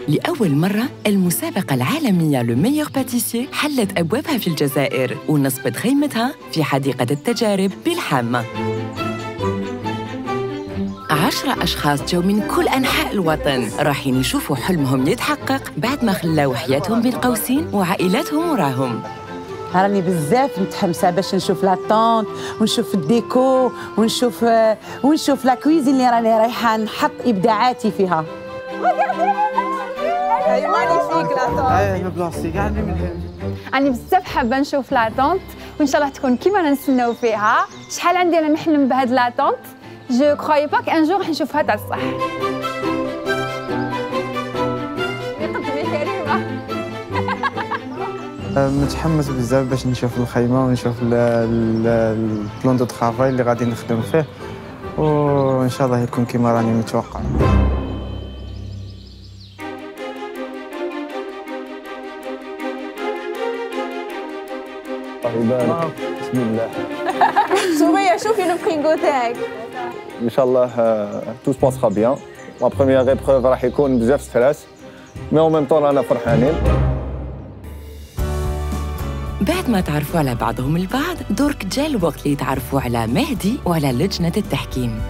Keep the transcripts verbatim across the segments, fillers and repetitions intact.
لأول مرة المسابقة العالمية لو ميور باتيسيي حلت أبوابها في الجزائر ونصبت خيمتها في حديقة التجارب بالحامة. عشرة أشخاص جو من كل أنحاء الوطن راحين يشوفوا حلمهم يتحقق بعد ما خلاو حياتهم بين قوسين وعائلاتهم وراهم. راني بزاف متحمسه باش نشوف لا طونط ونشوف الديكو ونشوف ونشوف لا كويزين اللي راني رايحه نحط ابداعاتي فيها. هاي مانيفيك لا طونط. هاي بلاصتي كاع من هنا. راني بزاف حابه نشوف لا طونط وان شاء الله تكون كيما نستناو فيها. شحال عندي انا نحلم بهاد لا طونط. جو كروي با كان جور راح نشوفها تاع الصح. يقدمي كريمه. متحمس بزاف باش نشوف الخيمه ونشوف البلان دو طرافاي اللي غادي نخدم فيه وان شاء الله يكون كيما راني متوقع. يبارك بسم الله. سوريا شوفي لو فريغو تاعك. ان شاء الله تو سو باسera بيان. لا بروميير ايبروف راح يكون بزاف ستريس مي اون ميم طون رانا فرحانين. بعد ما تعرفوا على بعضهم البعض درك جا الوقت اللي يتعرفوا على مهدي وعلى لجنة التحكيم.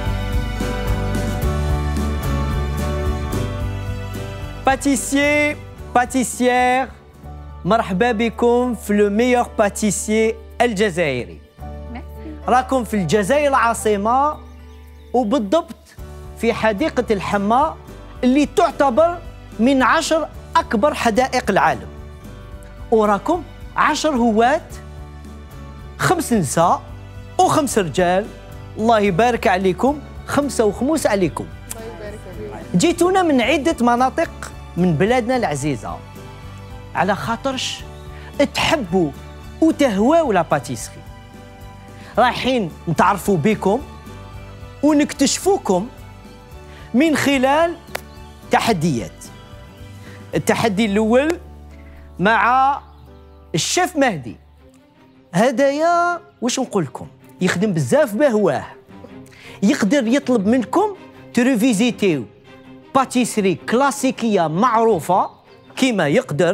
باتيسيي باتيسيير مرحبا بكم في لو ميور باتيسيي الجزائري. راكم في الجزائر العاصمة وبالضبط في حديقة الحمى اللي تعتبر من عشر أكبر حدائق العالم. وراكم عشر هواة، خمس نساء وخمس رجال. الله يبارك عليكم، خمسة وخموس عليكم. الله يبارك عليكم. جيتونا من عدة مناطق من بلادنا العزيزة على خاطرش تحبوا وتهواوا لا باتيسري. رايحين نتعرفوا بكم ونكتشفوكم من خلال تحديات. التحدي الأول مع الشيف مهدي. هدايا واش نقول لكم، يخدم بزاف بهواه، يقدر يطلب منكم تريفيزيتيو باتيسري كلاسيكيه معروفه كيما يقدر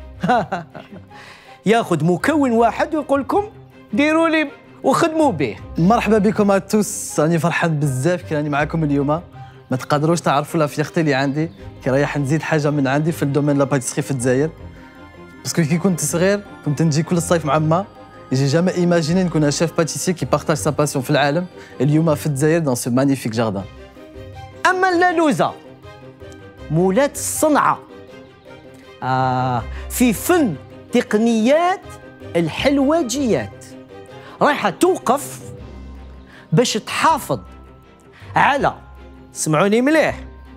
ياخذ مكون واحد ويقول لكم ديروا لي وخدموا به. مرحبا بكم توس، راني فرحان بزاف كي راني معكم اليوم. ما تقدروش تعرفوا لا فيختي اللي عندي كي رايح نزيد حاجه من عندي في الدومين لا باتيسري في الجزائر. باسكو كي كنت صغير كنت نجي كل الصيف مع ما، جي جامي ايماجيني نكون شيف باتيسيي كي بارطاج سا باسيون في العالم. اليوم في الجزائر دون سو مانيفيك جاردان. اما اللالوزه مولات الصنعه آه في فن تقنيات الحلواجيات، رايحه توقف باش تحافظ على، سمعوني مليح،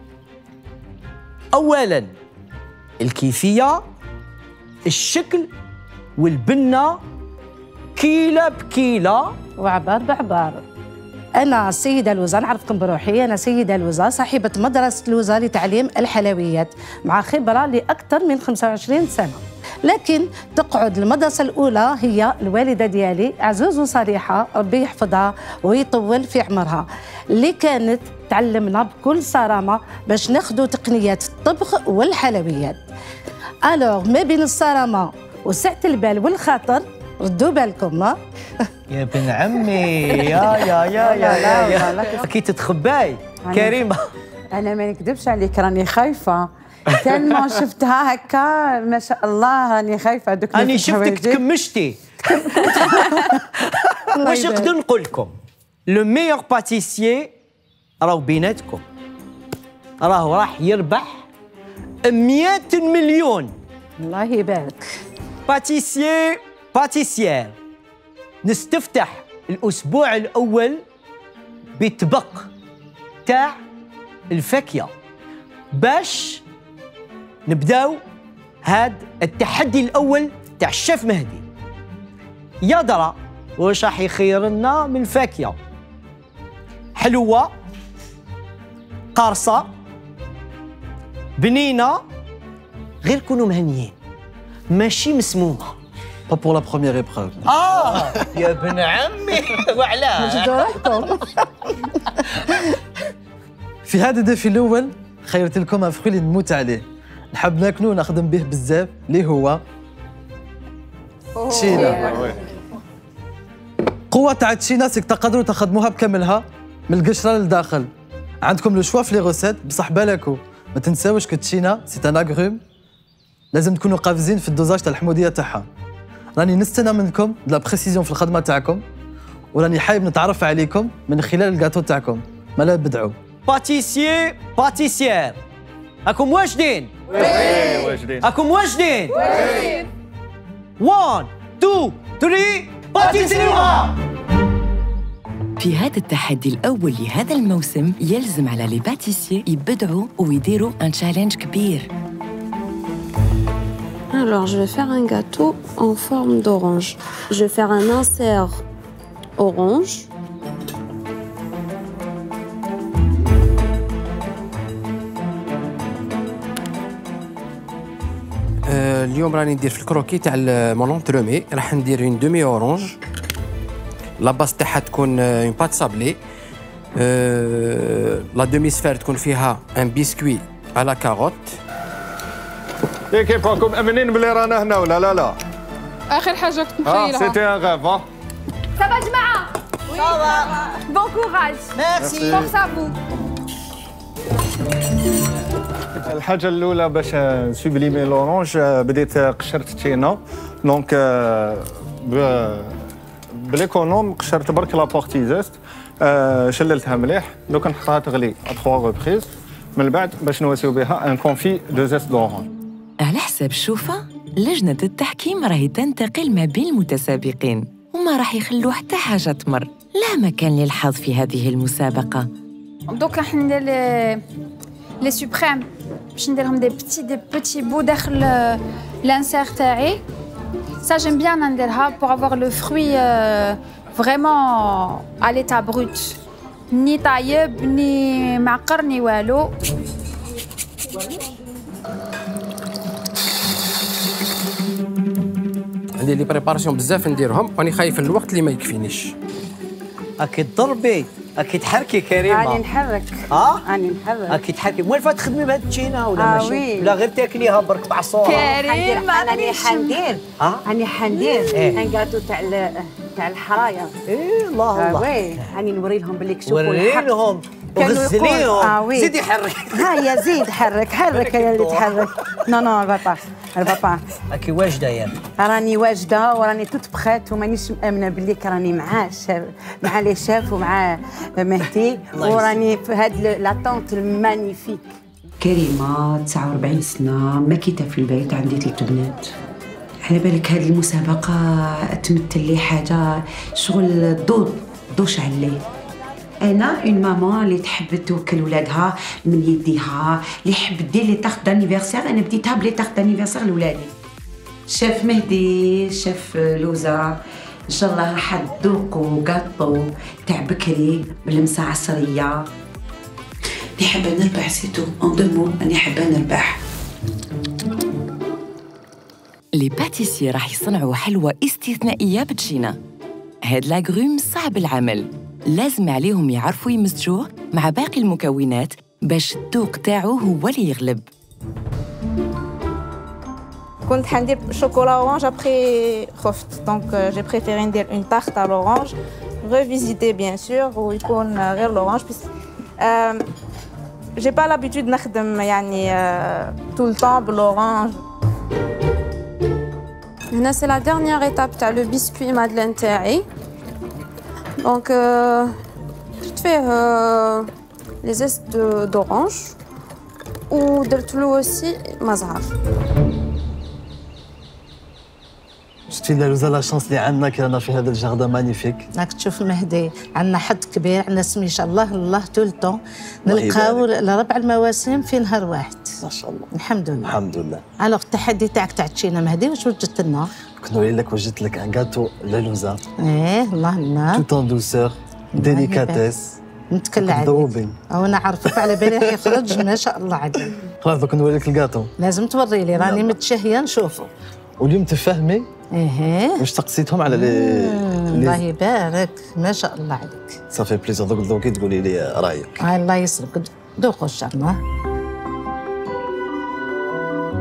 اولا الكيفيه، الشكل والبنه كيله بكيله وعبار بعبار. أنا السيدة لوزة، نعرفكم بروحي، أنا سيدة لوزة صاحبة مدرسة لوزة لتعليم الحلويات مع خبرة لأكثر من خمسة وعشرين سنة. لكن تقعد المدرسة الأولى هي الوالدة ديالي عزوز وصريحة ربي يحفظها ويطول في عمرها، اللي كانت تعلمنا بكل صرامة باش ناخذوا تقنيات الطبخ والحلويات. ألوغ ما بين الصرامة وسعة البال والخاطر ردوا بالكم. يا بن عمي يا يا يا يا يا كي تتخباي كريمه. انا ما نكذبش عليك راني خايفه تالمون شفتها هكا ما شاء الله راني خايفه. دوك راني شفتك تكمشتي. واش نقدر نقول لكم، لو ميور باتيسيي راهو بيناتكم، راهو راح يربح مئة مليون. الله يبارك. باتيسيي باتيسيير نستفتح الأسبوع الأول بطبق تاع الفاكهة باش نبداو هاد التحدي الأول تاع الشيف مهدي. يا درا واش راح يخير لنا من الفاكهة؟ حلوة، قارصة، بنينة، غير كونوا مهنيين ماشي مسمومة. Pas pour la première épreuve. آه يا ابن عمي وعلاه. في هذا الدفي الأول خيرت لكم أن فخو اللي نموت عليه، نحب ناكلو ونخدم به بزاف اللي هو تشينا. قوة تاع التشينا سيك تقدروا تخدموها بكاملها من القشرة للداخل. عندكم لو شوا في لي غوسيت، بصح بالكو ما تنساوش كو التشينا سي ان اغروم، لازم تكونوا قافزين في الدوزاج تاع الحموضية تاعها. راني نستنى منكم لا بريسيزيون في الخدمة تاعكم، وراني حابب نتعرف عليكم من خلال الكاتو تاعكم. مالا بدعوا. باتيسيي باتيسيير، راكم واجدين؟ وي واجدين. راكم واجدين؟ واحد اثنين ثلاثة باتيسيريوها. في هذا التحدي الأول لهذا الموسم يلزم على لي باتيسيي يبدعوا ويديروا ان تشالنج كبير. Alors, je vais faire un gâteau en forme d'orange. Je vais faire un insert orange. اليوم راني ندير في الكروكي تاع المونونترومي، راح ندير اون دومي اورانج. لا باس تاعها تكون اون بات سابلي. لا دومي سفير تكون فيها ان بيسكوي على كاروت. كيف راكم امنين بلي رانا هنا ولا لا لا؟ اخر حاجه كنت اه مخيلها. سيتي ان غاف. ها صافا جماعه. صافا بون كوراج. ميرسي. فورس ا فو. الحاجه الاولى باش نسوبليمي لورانج بديت قشرت تشينا. دونك بليكونوم قشرت برك لا بارتي زيست، شللتها مليح. دوك نحطها تغلي ا ثلاث ريبريز، من بعد باش نواسيو بها ان كونفي دو زيست دورانج. على حساب الشوفة لجنة التحكيم راهي تنتقل ما بين المتسابقين وما راح يخلوا حتى حاجة تمر. لا مكان للحظ في هذه المسابقة. دوك راح ندير لي لي سوبريم باش نديرهم دي بتي دي بتي بو داخل لانسير تاعي. سا جيم بيان نديرها بور افوار لو فروي فريمون ا ليتا بروت، ني طايب ني معقر ني والو. عندي لي بريباراسيون بزاف نديرهم، راني خايف الوقت اللي ما يكفينيش. اكيد ضربي، اكيد حركي كريمه. راني نحرك. اه راني نحرك. اكيد حركي. وين فات تخدمي بهاد التشينا ولا آه ماشي؟ وي. ولا غير تاكليها برك بعصوره؟ كريم راني حندير. اه راني حندير إيه. ان كاطو تاع تاع الحراير. ايه الله آه الله. وي راني نوري لهم باللي كشوفوا الحق. وري لهم كانوا وغزليهم. يقولوا- آه وي. زيدي حرك. هيا زيد حرك حرك يا اللي تحرك. نو نو البابا البابا اكي واجده يا راني واجده وراني توت بخات ومانيش مامنه باللي راني مع الشاف مع لي شاف ومع مهدي وراني في هاد لاطونت المانيفيك. كريمه تسعة وأربعين سنه ماكيته في البيت، عندي ثلاث بنات. على بالك هذه المسابقه تمثل لي حاجه شغل ضو ضو شعلي. انا اون مامان اللي تحب توكل ولادها من يديها، اللي يحب دير لي طاخ دانيفرسير. انا بديتها بلي طاخ دانيفرسير لولادي. شاف مهدي شاف لوزه ان شاء الله راح تذوقوا كاطو تاع بكري بالمسا عصريه. اللي حابه نربح سيتو اون دو مو، راني حابه نربح. لي باتيسيي راح يصنعوا حلوى استثنائية بتشينا. هاد لاغروم صعب العمل، لازم عليهم يعرفوا يمزجوه مع باقي المكونات باش الذوق تاعو هو اللي يغلب. كنت حندير شوكولا اورانج ابخي خفت، دونك جي بريفيري ندير اون تارت على اورانج ريفيزيتي بيان سور ويكون غير الاورانج بس جي با لابيتود نخدم يعني طول الطون بالاورانج. هنا سي لا ديرنيير ايتاب تاع لو بيسكوي مادلين تاعي. دونك درت فيه لي زيست دورانج ودرت له اوسي مزهر. شتي لوزه لا شانس اللي عندنا كرانا في هذا الجاردان مانيفيك. راك تشوف مهدي عندنا حظ كبير، عندنا سمي شاء الله الله طول الطون نلقاو لربع المواسم في نهار واحد ما شاء الله. الحمد لله الحمد لله. الوغ التحدي تاعك تاع تشينا مهدي واش وجدت لنا؟ كنوري لك وجدت لك ان غاتو لا لوزه ايه الله لنا توت ان دوسور ديليكاتيس نتكلى عليك ذوبين. او انا عارفك على بالي راح يخرج ما شاء الله عليك. خلاص دوك نوري لك الكاطو. لازم توري لي راني متشهيه نشوفه. واليوم تفهمي ايه واش تقصيتهم على لي الله يبارك ما شاء الله عليك. صافي بليزير دوك دوكي تقولي لي رايك. الله يسرك دوقوا ان شاء الله.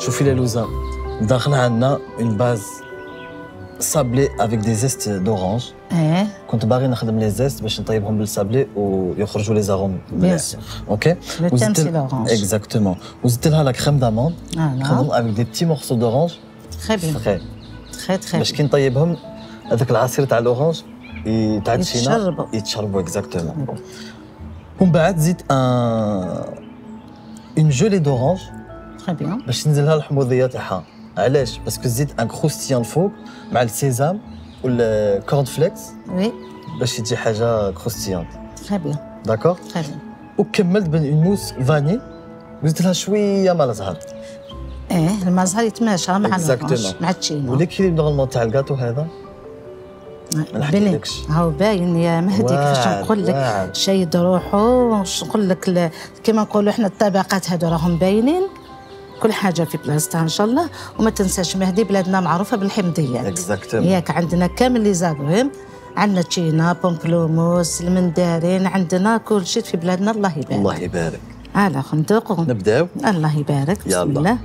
شوفي لي لوزان داخلها عندنا اون باز صابلي افيك دي زيست دورانج. ايه كنت باغي نخدم لي زيست باش نطيبهم بالصابلي ويخرجوا لي زاروم. بيان سور. اوكي. لو تيم سي لورانج. اكزاكتومون. وزدت لها لا كريم داموند. نخدم افيك دي بتي مورسو دورانج. تري بيان. تري تري تري. باش كي نطيبهم هذاك العصير تاع الاورانج تاع التشينا يتشربوا. يتشربوا اكزاكتومون. ومن بعد زيد ان اون جولي دورانج. تري بيان. باش تنزلها الحموضيه تاعها. علاش؟ باسكو زيد ان كروستيان الفوق مع السيزام والكورن فليكس. وي. باش تجي حاجه كروستيانت. تري بيان. داكور؟ تري بيان. وكملت بين اون موس فاني وزدت لها شويه مال زهر. ايه الماء زهر يتماشى مع الأورانج مع التشينا. وليكيليب نورمالمون تاع الكاتو هذا ما نحكيلكش. هاو باين يا مهدي كيفاش نقول لك شيد روحو. واش نقول لك كيما نقولوا احنا الطبقات هادو راهم باينين كل حاجه في بلاصتها ان شاء الله. وما تنساش مهدي بلادنا معروفه بالحمضيات. اكزاكتومون. ياك عندنا كامل لي زاغويم، عندنا تشينا بومبلوموس المندارين، عندنا كل شيء في بلادنا. الله يبارك. الله يبارك. هلا خندوقو نبداو. الله يبارك. بسم يلا. الله.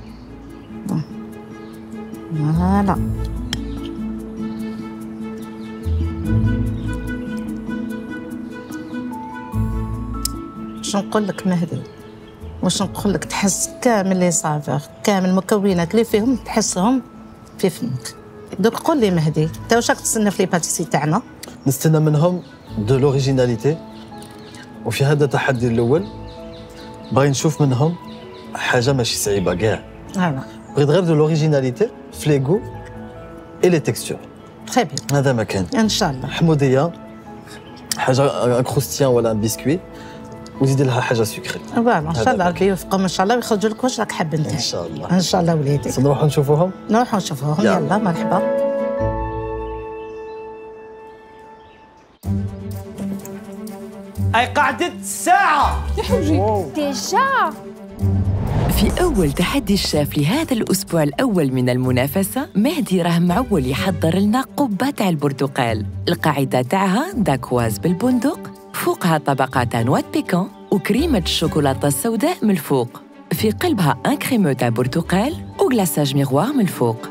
هلا واش نقول لك مهدي، واش نقول لك تحس كامل لي سافور كامل المكونات اللي فيهم تحسهم في فمك. دوك قول لي مهدي انت واش راك تستنى في لي باتيسي تاعنا؟ نستنى منهم دو لوريجيناليتي. وفي هذا التحدي الاول باغي نشوف منهم حاجه ماشي صعيبه كاع. هلا بغيت غير دو لوريجيناليتي في لي غو اي لي تكستور. تري بيان. هذا ما كان. ان شاء الله. حموضيه حاجه كروستيان ولا ان بسكوي وزيد لها حاجه سكري. فوالا ان شاء الله ربي يوفقهم ان شاء الله ويخرجوا لك واش راك حاب انت. ان شاء الله. ان شاء الله وليدي. نروحوا نشوفوهم. نروحوا نشوفوهم. يلا, يلا مرحبا. اي قعدت ساعه يا حوجي ديجا. في أول تحدي الشاف لهذا الأسبوع الأول من المنافسة، مهدي راه معول يحضر لنا قبة تاع البرتقال. القاعدة تاعها داكواز بالبندق، فوقها طبقة نوات بيكون وكريمة الشوكولاتة السوداء من الفوق، في قلبها ان كريمو تاع برتقال وغلاساج ميغوار من الفوق.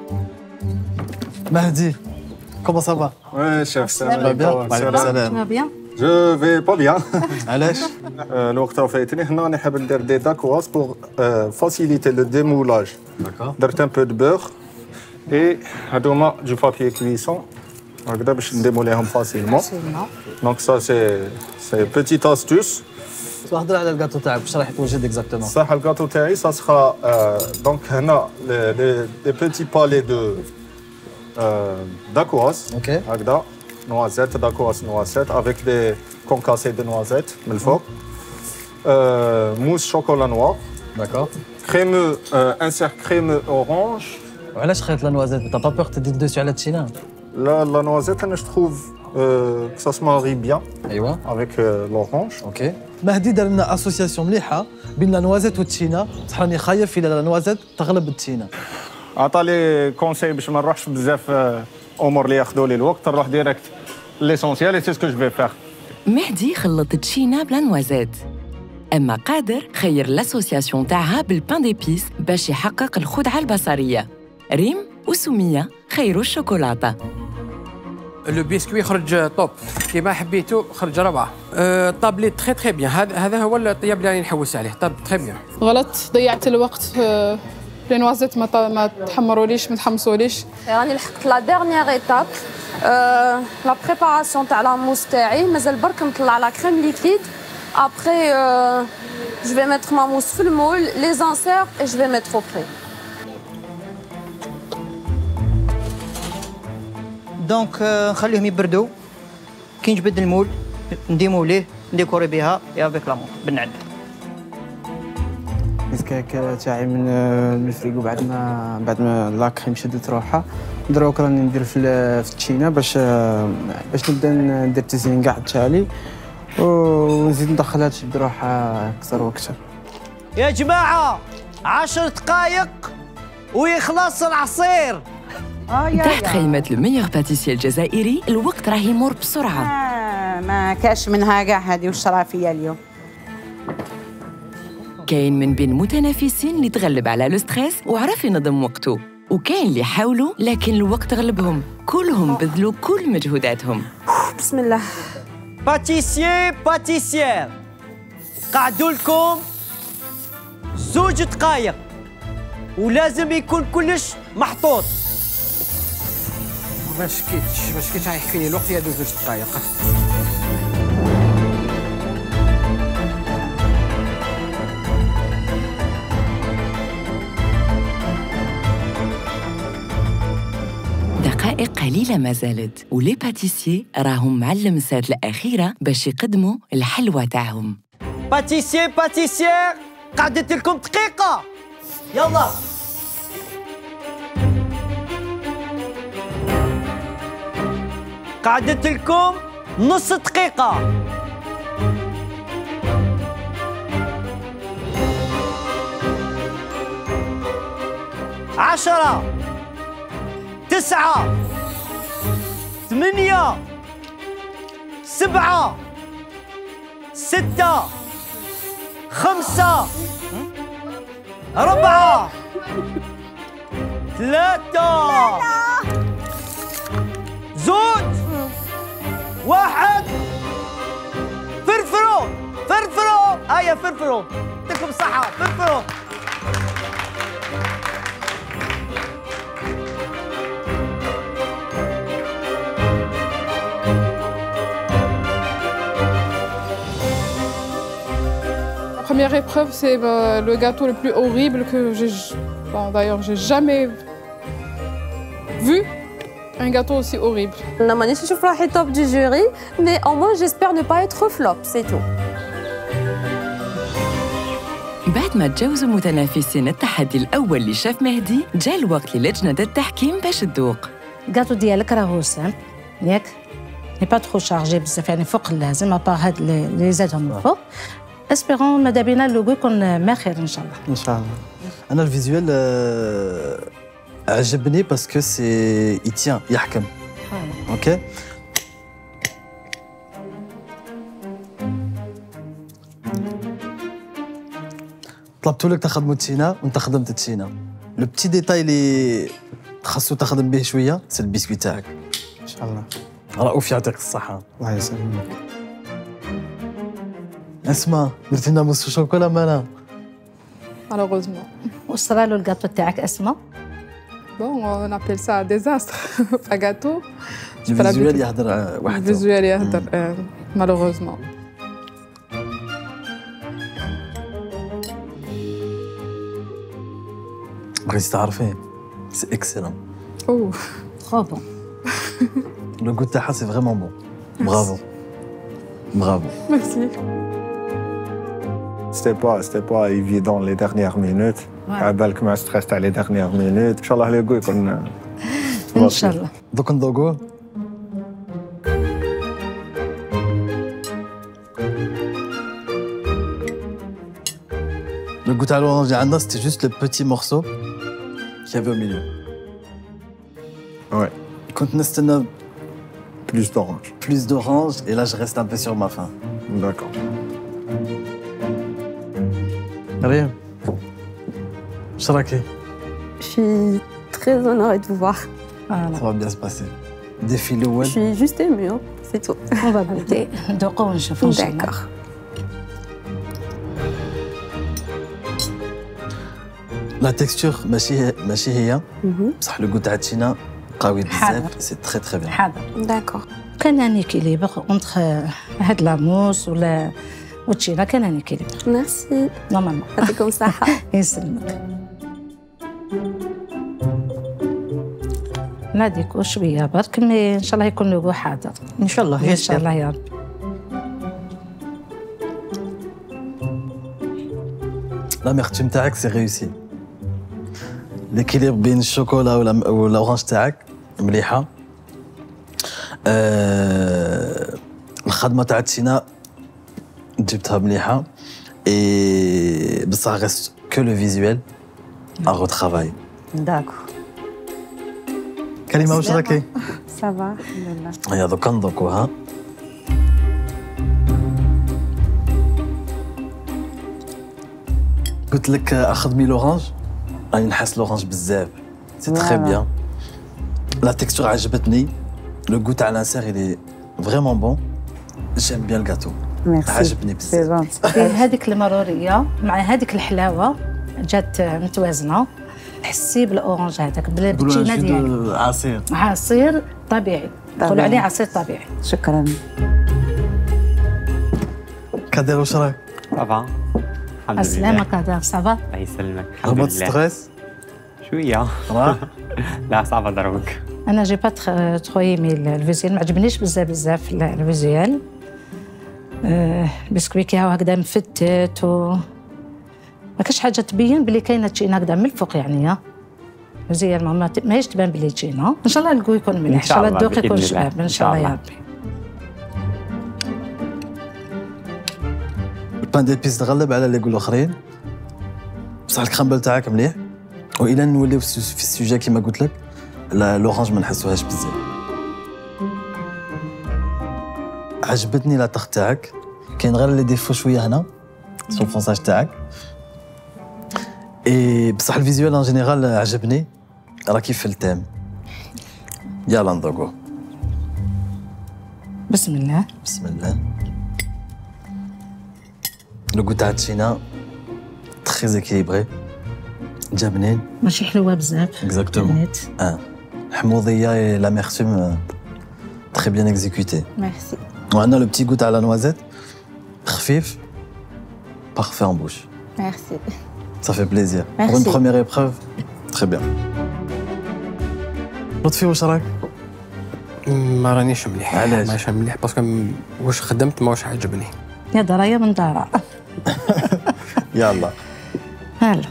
مهدي كومون سافا؟ وي شيف سلام. وعليكم السلام. بيان. جو في با بيان. علاش؟ الوقت راه فايتني. هنا راني حاب ندير دي داكواز بور فاسيليتي لو ديمولاج. درت ان بو دو بور اي هادوما دو بابيي كويسون هكذا باش نديموليهم فاسيلمون. دونك سا سي سي بوتيت استوس. تهضر على الكاطو تاعك واش راح يتوجد اكزاكتومون؟ صح الكاطو تاعي سا سخا دونك هنا لي بوتي بالي دو داكواز. اوكي. هكذا نوازيت داكواز نوازيت افيك دي كونكاسي دو نوازيت من الفوق. موس شوكولا نوار. داكور. كريمو ان سير كريمو اورانج. وعلاش خيط لا نوازيت؟ انت با بور تدي دوسو على التشينا؟ لا لا نوازيت انا جو تروف que ça se marie bien. ايوا. avec l'orange. اوكي. مهدي دار لنا اسوسياسيون مليحه بين لا نوازيت والتشينا، بصح راني خايف الا لا نوازيت تغلب التشينا. عطالي كونساي باش ما نروحش بزاف امور اللي ياخذوا لي الوقت، نروح ديريكت ليسونسيال سي سكو جو في فير. مهدي خلط التشينا بلا نوازيت، اما قادر خير لاسوسياسيون تاعها بالبان ديبيس باش يحقق الخدعه البصريه. ريم وسميه خيروا الشوكولاته. لو بيسكوي خرج طوب كيما حبيتو، خرج ربعه. أه طاب لي تري تري بيان. هذا هذا هو الطياب اللي راني نحوس عليه. طاب تري بيان. غلط، ضيعت الوقت. لي نوازيت ما ما تحمروليش ما تحمصوليش. راني لحقت لا ديرنيير ايتاب. لا بريباراسيون تاع لا موس تاعي مازال برك نطلع لا كريم ليكيد. ابخي جو في ميتر ما موس في المول لي زانسير اي جو في ميتر او بري. دونك نخليهم يبردوا. كي نجبد المول نديمو ليه نديكوري بها يا بك لامون بالنعل. الكيك تاعي من من الفريكو بعد ما بعد ما لا كريم شدت روحها. دروك راني ندير في في التشينا باش باش نبدا ندير التزيين كاع تاعي ونزيد ندخلها تشد روحها اكثر واكثر. يا جماعه عشر دقائق ويخلص العصير. تحت خيمة الميور باتيسيي الجزائري الوقت راه يمر بسرعة. آه ما كاش منها كاع هذه والشرافية اليوم. كاين من بين متنافسين اللي تغلب على لو ستريس وعرف ينظم وقته، وكاين اللي حاولوا لكن الوقت غلبهم، كلهم بذلوا كل مجهوداتهم. بسم الله. باتيسيي باتيسيير قعدوا لكم زوج دقايق ولازم يكون كلش محطوط. ما شكيتش ما شكيتش غيكفيني الوقت يا دوز زوج دقايق. دقائق قليلة ما زالت ولي باتيسيي راهم مع اللمسات الأخيرة باش يقدموا الحلوى تاعهم. باتيسيي باتيسيير قعدت لكم دقيقة يلا. قعدت لكم نص دقيقة. عشرة تسعة ثمانية سبعة ستة خمسة أربعة ثلاثة زوج واحد. فرفروا فرفروا هيا فرفروا يعطيكم الصحة فرفروا. La première épreuve, c'est euh, le gâteau le plus horrible que j'ai... Bon, d'ailleurs, j'ai jamais vu un gâteau aussi horrible. Non, je ne suis pas le top du jury, mais au moins, j'espère ne pas être flop, c'est tout. بعد ما تجاوزوا متنافسين التحدي الأول اللي شاف مهدي، جاء الوقت للجنة التحكيم باش تذوق. الكاطو ديالك راهو سامبل ياك، ني با ترو شارجي بزاف يعني فوق اللازم، ابار هاد اللي زادهم من فوق. اسبيرون ماذا بينا اللوغو يكون ما خير ان شاء الله. ان شاء الله. انا الفيزيوال عجبني باسكو سي يتيان يحكم. اوكي طلبت لك تخدموا التينا وانت خدمت التينا. لو بتي ديتاي اللي خاصو تخدم به شويه سي البسكويت تاعك. ان شاء الله. رؤوف يعطيك الصحه. الله يسلمك. اسمع درتي لنا موس شوكولا مانا. Malheureusement. وصرالو الكاطو تاعك اسمه؟ Bon, on appelle ça un désastre, pas gâteau. الفيزيوال يهضر وحده. الفيزيوال يهضر malheureusement. بغيتي تعرفي سي اكسيلون. اوه ترو بون. لو غو تاعها سي فريمون بون. برافو. برافو. Merci. C'était pas, c'était pas évident les dernières minutes. على بالك مع ستريس تاع les dernières minutes. ان شاء الله ليغو يكون ان شاء الله. دوك نذوقوه. Le goût à l'orange et c'était juste le petit morceau qu'il y avait au milieu. Ouais. Quand on a plus d'orange. Plus d'orange et là je reste un peu sur ma faim. D'accord. Rien. Charaké. Je suis très honorée de vous voir. Voilà. Ça va bien se passer. Défilé ouais. Je suis juste émue, hein. C'est tout. On va goûter. Donc on chauffe. D'accord. La texture ماشي ماشي هي بصح لو غوت تاع التينا قوي بزاف سي تري تري بيان. حاضر. داكور. كان ان اكيليبر اونتر هاد لاموس ولا والتينا كان ان اكيليبر. ميرسي. نورمالمون. يعطيكم الصحة. يسلمك. ناديكو شويه برك مي ان شاء الله يكون لوغو حاضر. ان شاء الله ان شاء الله يا رب. لا ميرتيم تاعك سي ريوسي. ليكيليبر بين الشوكولا ولا والاورانج تاعك مليحه. أه الخدمه تاع التينا جبتها مليحه اي بصح ريست كو لو فيزيوال ا روترافاي. داكور. كريمه واش راكي؟ سافا الحمد لله. هيا دوكا نذوقوها. قلت لك اخذ مي لورانج، راني نحس لورانج بزاف، سي تري بيان. لا تكستور عجبتني، لو غو تاع لانسير إلي فريمون بون، جيم بيان الكاتو، عجبني بزاف. هذيك المروريه مع هذيك الحلاوه جات متوازنه. حسي بالاورانج هذاك بالتينه ديالو، عصير عصير طبيعي، نقولوا عليه عصير طبيعي. شكرا. كادير واش راك؟ صافا الحمد لله. السلامة كادير، صافا؟ الله يسلمك. الحمد لله. هبط ستريس؟ شويه. لا صعبه ضربك. انا جي با تخو ايمي الفيزيال، ما عجبنيش بزاف بزاف الفيزيال. أه بسكوي كي هكذا مفتت و ما كاش حاجه تبين بلي كاينه تشينا هكذا من الفوق يعني. مزيان ما ماهيش تبان بلي تشينا. ان شاء الله الكو يكون مليح، ان شاء الله الذوق يكون شباب ان شاء الله يا ربي. البان ديبيس تغلب على لي كول الاخرين، بصح الكرامبل تاعك مليح. والى نوليو في السوجي كيما قلت لك، لورانج ما نحسوهاش بزاف. عجبتني لا طخ تاعك، كاين غير لي ديفو شويه هنا سو الفونساج تاعك. اي بصح الفيزيوال ان جينيرال عجبني، راه كيف في التام. يلا نذوقو. بسم الله. بسم الله. لو غو تاع التشينا تري زيكيليبري، جابنين ماشي حلوه بزاف. اكزاكتومون. اه حموضيه لاميرتوم تري بيان اكزيكوتي. ميرسي. وعندنا لو بتي غو تاع لا نوازيت خفيف بارفي ان بوش. ميرسي. Ça fait plaisir. Merci. Pour une première épreuve, très bien. لطفي واش راك؟ ما رانيش مليح. علاش؟ ماشي مليح باسكو واش خدمت ما واش عجبني. يا درايا من دارا. يلا. هلا.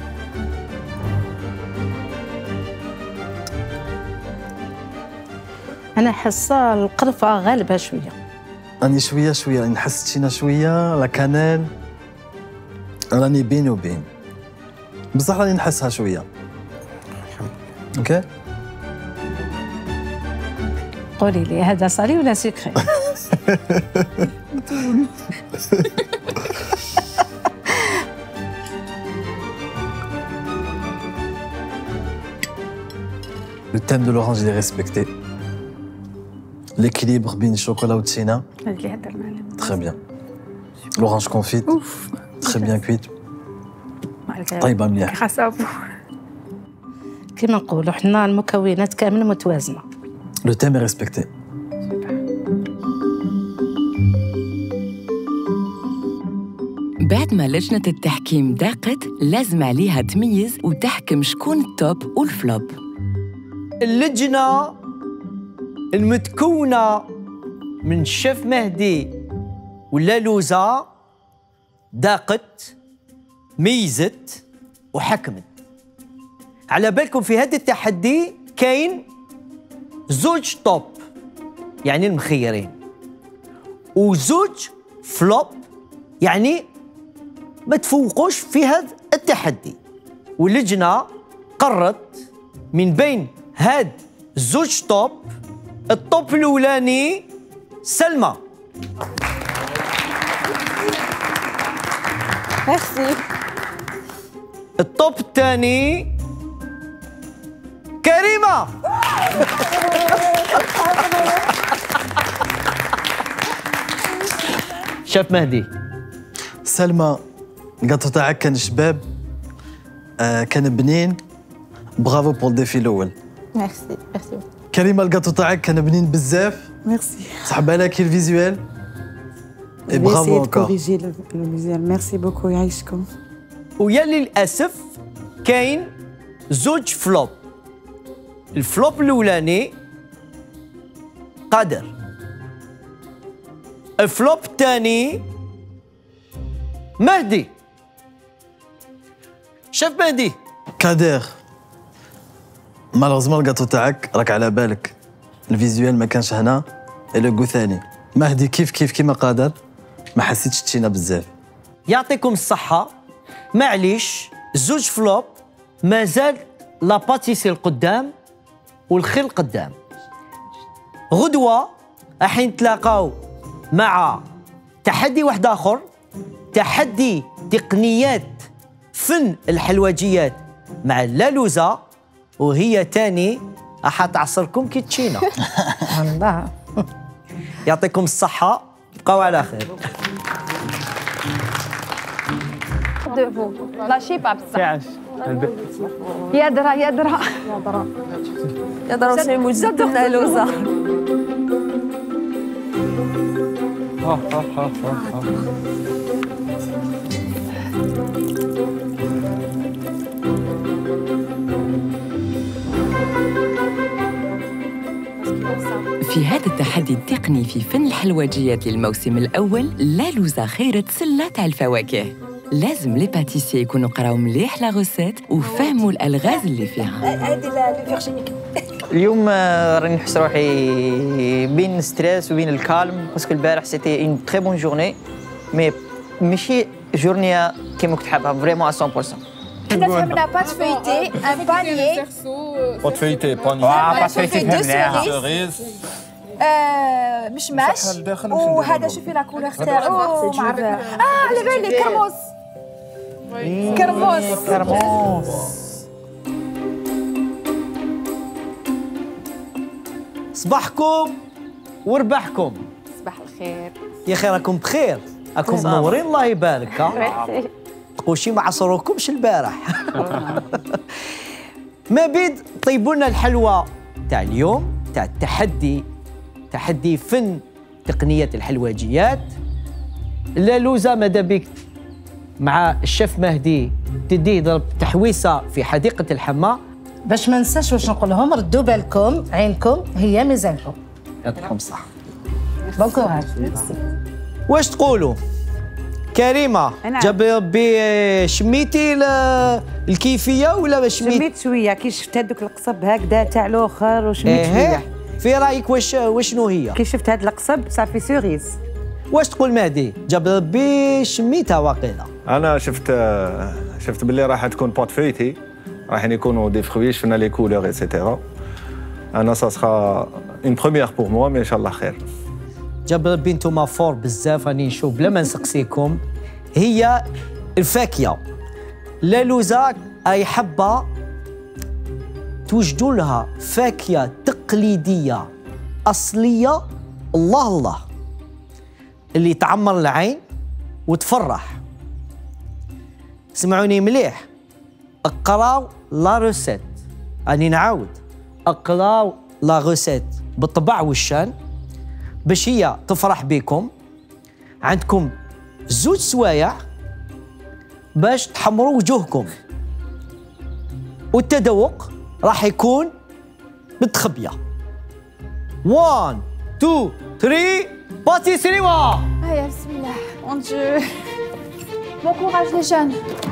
انا حاسه القرفه غالبه شويه. راني شويه شويه راني نحس تشينا شويه لا كانال، راني بين وبين، بصح راني نحسها شويه. اوكي. قولي لي هذا صالي ولا سكري؟ Le thème de l'orange il est respecté. L'équilibre بين الشوكولا والتشينا. اللي هضرنا عليه. Très bien. L'orange confite. اوف. Très bien cuite. طيبه مليح. خاصابو. كيما نقولوا حنا المكونات كامل متوازنه. Le thème est respecté. بعد ما لجنة التحكيم داقت، لازم عليها تميز وتحكم شكون التوب والفلوب. اللجنة المتكونة من الشيف مهدي ولا لوزة داقت ميزت وحكمت. على بالكم في هذا التحدي كاين زوج توب يعني المخيرين، وزوج فلوب يعني ما تفوقوش في هذا التحدي. واللجنة قررت من بين هاد زوج توب، التوب الأولاني سلمى. ميرسي. التوب الثاني كريمة. شاف مهدي. سلمى الكاطو تاعك كان شباب، آه كان بنين، برافو بور الديفي الاول. ميرسي ميرسي. كريمه الكاطو تاعك كان بنين بزاف. ميرسي. صحب عليك الفيزيوال. اي برافو انكور. ميرسي بوكو يعيشكم. ويا للاسف كاين زوج فلوب. الفلوب الاولاني قادر، الفلوب الثاني مهدي. شاف مهدي. كادير مالوزمون الكاطو تاعك راك على بالك الفيزيوال ما كانش هنا، لو كو ثاني. مهدي كيف كيف كيما قادر، ما حسيتش تشينا بزاف. يعطيكم الصحة. معليش زوج فلوب، مازال لا باتيسي القدام والخير القدام. غدوة راح نتلاقاو مع تحدي واحد آخر، تحدي تقنيات فن الحلوجيات مع اللالوزة، وهي تاني راح تعصركم كي تشينا. الله يعطيكم الصحة، بقاو على خير. لا شي با بصح يا درا يا درا يا درا شي موجود اللالوزة. في هذا التحدي التقني في فن الحلوجيات للموسم الأول، لالوزة خيرة سلة تاع الفواكه. لازم لي باتيسي يكونوا قراو مليح لا غوسيت وفهموا الألغاز اللي فيها. هذه لا فيرجينيك. اليوم راني نحس روحي بين ستريس وبين الكالم، باسكو البارح سيتي اون تري بون جورني، مي ماشي جورني كيما كنت حابها فريمون مية بالمية. حنا فهمنا بات فويتي ان بانيي بات فيتي باني بات فيتي دو سيريز مشماش، وهذا شوفي لا كولور تاعو مع اه على بالي كرموس كرموس كرموس. صباحكم وربحكم. صباح الخير. يا خير راكم بخير، راكم منورين الله يبارك. ها تقول شي ما عصروكمش البارح. ما بيد طيبوا لنا الحلوى تاع اليوم تاع التحدي، تحدي فن تقنية الحلواجيات. اللالوزة ماذا بك مع الشيف مهدي تديه ضرب تحويسة في حديقة الحمى. باش ما ننساش واش نقول لهم، ردوا بالكم، عينكم هي ميزانكم. يعطيكم الصحة. بون كوراج. واش تقولوا؟ كريمة جاب ربي شميتي الكيفية ولا ما شميت؟ شميت شوية كي شفت هذوك القصب هكذا تاع الاخر وشميت إيه شوية. في رايك واش وشنو هي؟ كي شفت هذا القصب صافي سوريز. واش تقول مهدي؟ جاب ربي شميتها واقيلا. انا شفت شفت باللي راح تكون بات فيتي، راح يكونوا دي فروي، شفنا لي كولور ايتترا. انا سا سخا اون بروميير بور موا، مي ان شاء الله خير. جاب ربي نتوما فور بزاف، راني نشوف بلا ما نسقسيكم. هي الفاكهة لالوزة اي حبة توجدوا لها فاكهة تقليدية أصلية، الله الله، اللي تعمر العين وتفرح. سمعوني مليح، اقراو لا روسيت، راني نعاود، اقراو لا روسيت بالطبع والشان باش هي تفرح بكم. عندكم زوج سوايع باش تحمروا وجوهكم، والتذوق راح يكون متخبيه. واحد اثنين ثلاثة باتيسري وا. هيا بسم الله. مون ديو بون كوراج لي جون.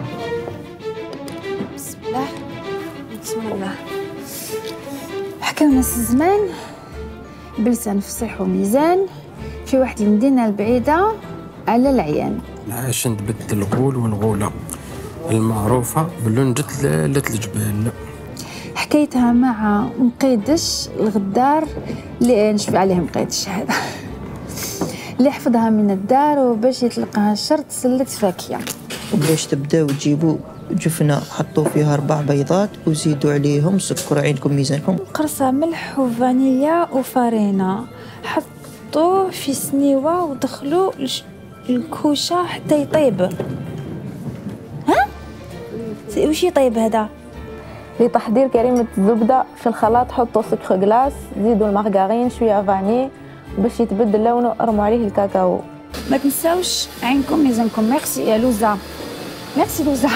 بسم الله بسم الله. حكاو ناس زمان بلسان فصيح وميزان في واحد المدينة البعيدة على العيان. عاش نتبدل الغول والغولة المعروفة بلونجة ليلة الجبال. حكيتها مع مقيدش الغدار اللي نشفي عليه مقيدش هذا اللي حفظها من الدار وباش يطلقها شرط سلة فاكهة. وباش تبداو تجيبوا جفنة حطوا فيها أربع بيضات وزيدوا عليهم سكر، عينكم ميزانكم، قرصة ملح وفانيليا وفارينة، حطوه في سنيوة ودخلوا الكوشة حتى يطيب. ها؟ وش يطيب هذا؟ لتحضير كريمة الزبدة في الخلاط حطوا سكر غلاس، زيدوا المارغرين شوية فاني باش يتبدل لونه، ارموا عليه الكاكاو. ما تنساوش عينكم ميزانكم. ميرسي يا لوزة. ميرسي لوزة.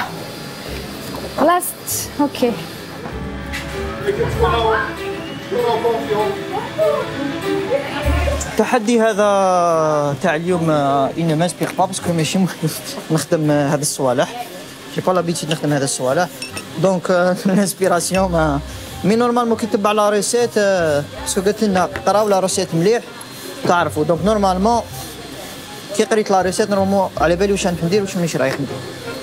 خلصت. اوكي. التحدي هذا تاع اليوم إنا ما سبيغ با باسكو ماشي نخدم هذا الصوالح، جي با لابيتيد نخدم هذا الصوالح، دونك الانسبيراسيون ما مي نورمالمون كي تبع لا ريسيت باسكو قالت لنا قراو لا ريسيت مليح تعرفوا، دونك نورمالمون كي قريت لا ريسيت نورمالمون على بالي واش راح ندير واش مانيش رايح ندير.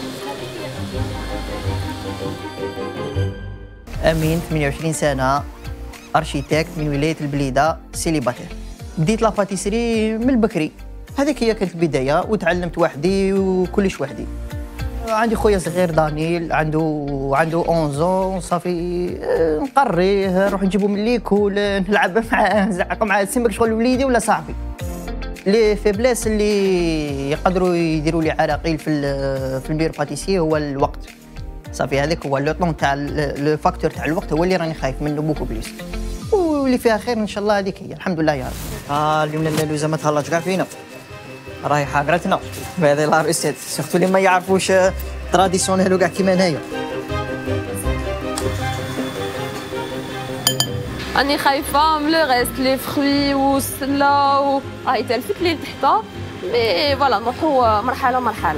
امين ثمانية وعشرين سنه، ارشيتكت من ولايه البليده، سيليباتير. بديت لا باتيسري من البكري، هذيك هي كانت البدايه، وتعلمت وحدي وكلش وحدي. عندي خويا صغير دانيل عنده عنده أونزون صافي آه، نقريه نروح نجيبو من ليكول نلعب معاه نزعق معاه سمك شغل وليدي ولا صاحبي. لي فيبليس اللي يقدروا يديروا لي عراقيل في في المير باتيسي هو الوقت. صافي هذاك هو لو طون تاع لو فاكتور تاع الوقت هو اللي راني خايف منه بوكو بليس. واللي فيها خير ان شاء الله هذيك هي الحمد لله يا رب. اه اليوم اللوزه ما تهلاش كاع فينا راهي حاقرتنا بهذه لا ريسيت سيرتو اللي ما يعرفوش تراديسيونيل وكاع كيما هنايا. راني خايفه من لو ريست لي فخوي والسله و راهي تلفت لي لتحت مي فوالا نروحو مرحله مرحله.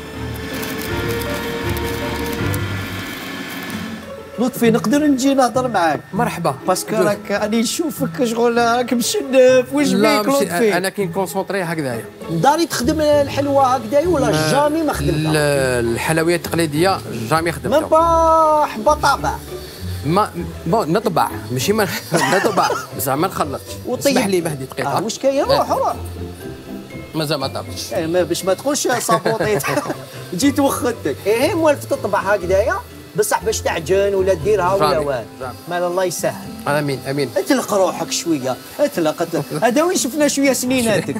لطفي نقدر نجي نهضر معاك؟ مرحبا. باسكو راك راني نشوفك شغل راك مشنف واش بيك لطفي؟ انا كي نكونسونطري هكذايا. داري تخدم الحلوه هكذايا ولا جامي ما خدمتها؟ الحلويات التقليديه جامي خدمتها. ما با حبه طابع. ما بون نطبع ماشي ما نطبع زعما نخلط. اسمح لي بهدي دقيقه. آه واش كاين؟ روح روح. مازال ما طابتش. ايه باش ما تقولش صابوطيت جيت وخدتك. ايه موالف تطبع هكذايا بصح باش تعجن ولا ديرها ولا والو. مال الله يسهل. امين امين. اطلق روحك شويه اطلق هذا وين شفنا شويه سنيناتك.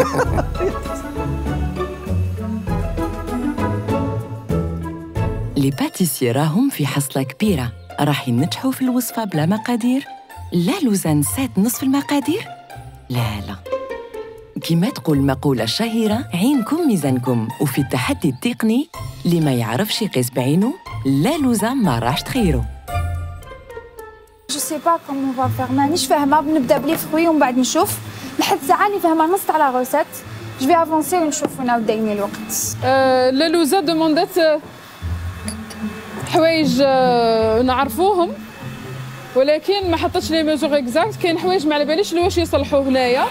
لي باتيسي راهم في حصلة كبيرة راح ينجحوا في الوصفة بلا مقادير. لا لوزان نسات نصف المقادير؟ لا لا، كما تقول المقولة الشهيرة عينكم ميزانكم. وفي التحدي التقني اللي ما يعرفش يقيس بعينه لا لوزان ما راحش تخيرو. جو سي با كومون فا فيغ مانيش فاهمه. بنبدا بلي فخوي ومن بعد نشوف لحد ساعه راني فاهمه نص تاع لا روسيت. جو في افونسي ونشوف وين دايرين الوقت. أه لا لوزا دوموندات حوايج أه نعرفوهم ولكن ما حطتش لي ميزور اكزاكت. كاين حوايج ما على باليش واش يصلحوا هنايا.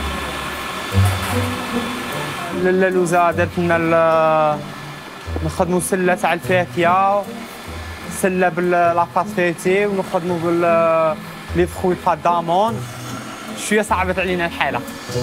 لا لوزا درت لنا نخدموا سله تاع الفاكهه سله باللافاسفيتي ونخدموا بال لي فخوي تاع دامون. شويه صعبت علينا الحاله.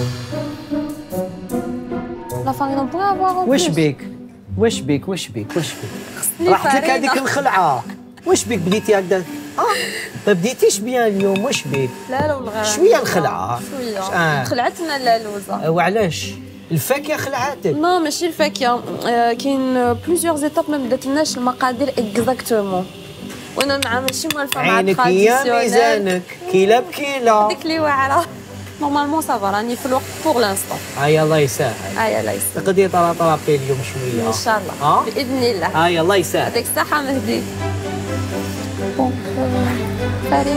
لا فارين بوغ افوار واش بيك واش بيك واش بيك واش بيك راحت لك هذيك الخلعه. واش بيك بديتي هكذا؟ اه ما بديتيش بيان اليوم واش بيك؟ لا لا والله شويه الخلعه شويه آه. خلعتنا اللالوزه. وعلاش؟ الفاكهه خلعتك؟ نو ماشي الفاكهه. آه كاين بليزيور زيتاب ما بداتلناش المقادير اكزاكتومون وانا مع ماشي موالفه مع عينك هي ميزانك كيله بكيله. ديك اللي واعره نورمالمون صافا راني في الوقت بوغ لانستون. هاي الله يسهل. هاي الله يسهل. تقدري طرا طرابي اليوم شويه ان شاء الله آه؟ باذن الله. هاي الله يسهل. يعطيك الصحه مهدي. دونك فريد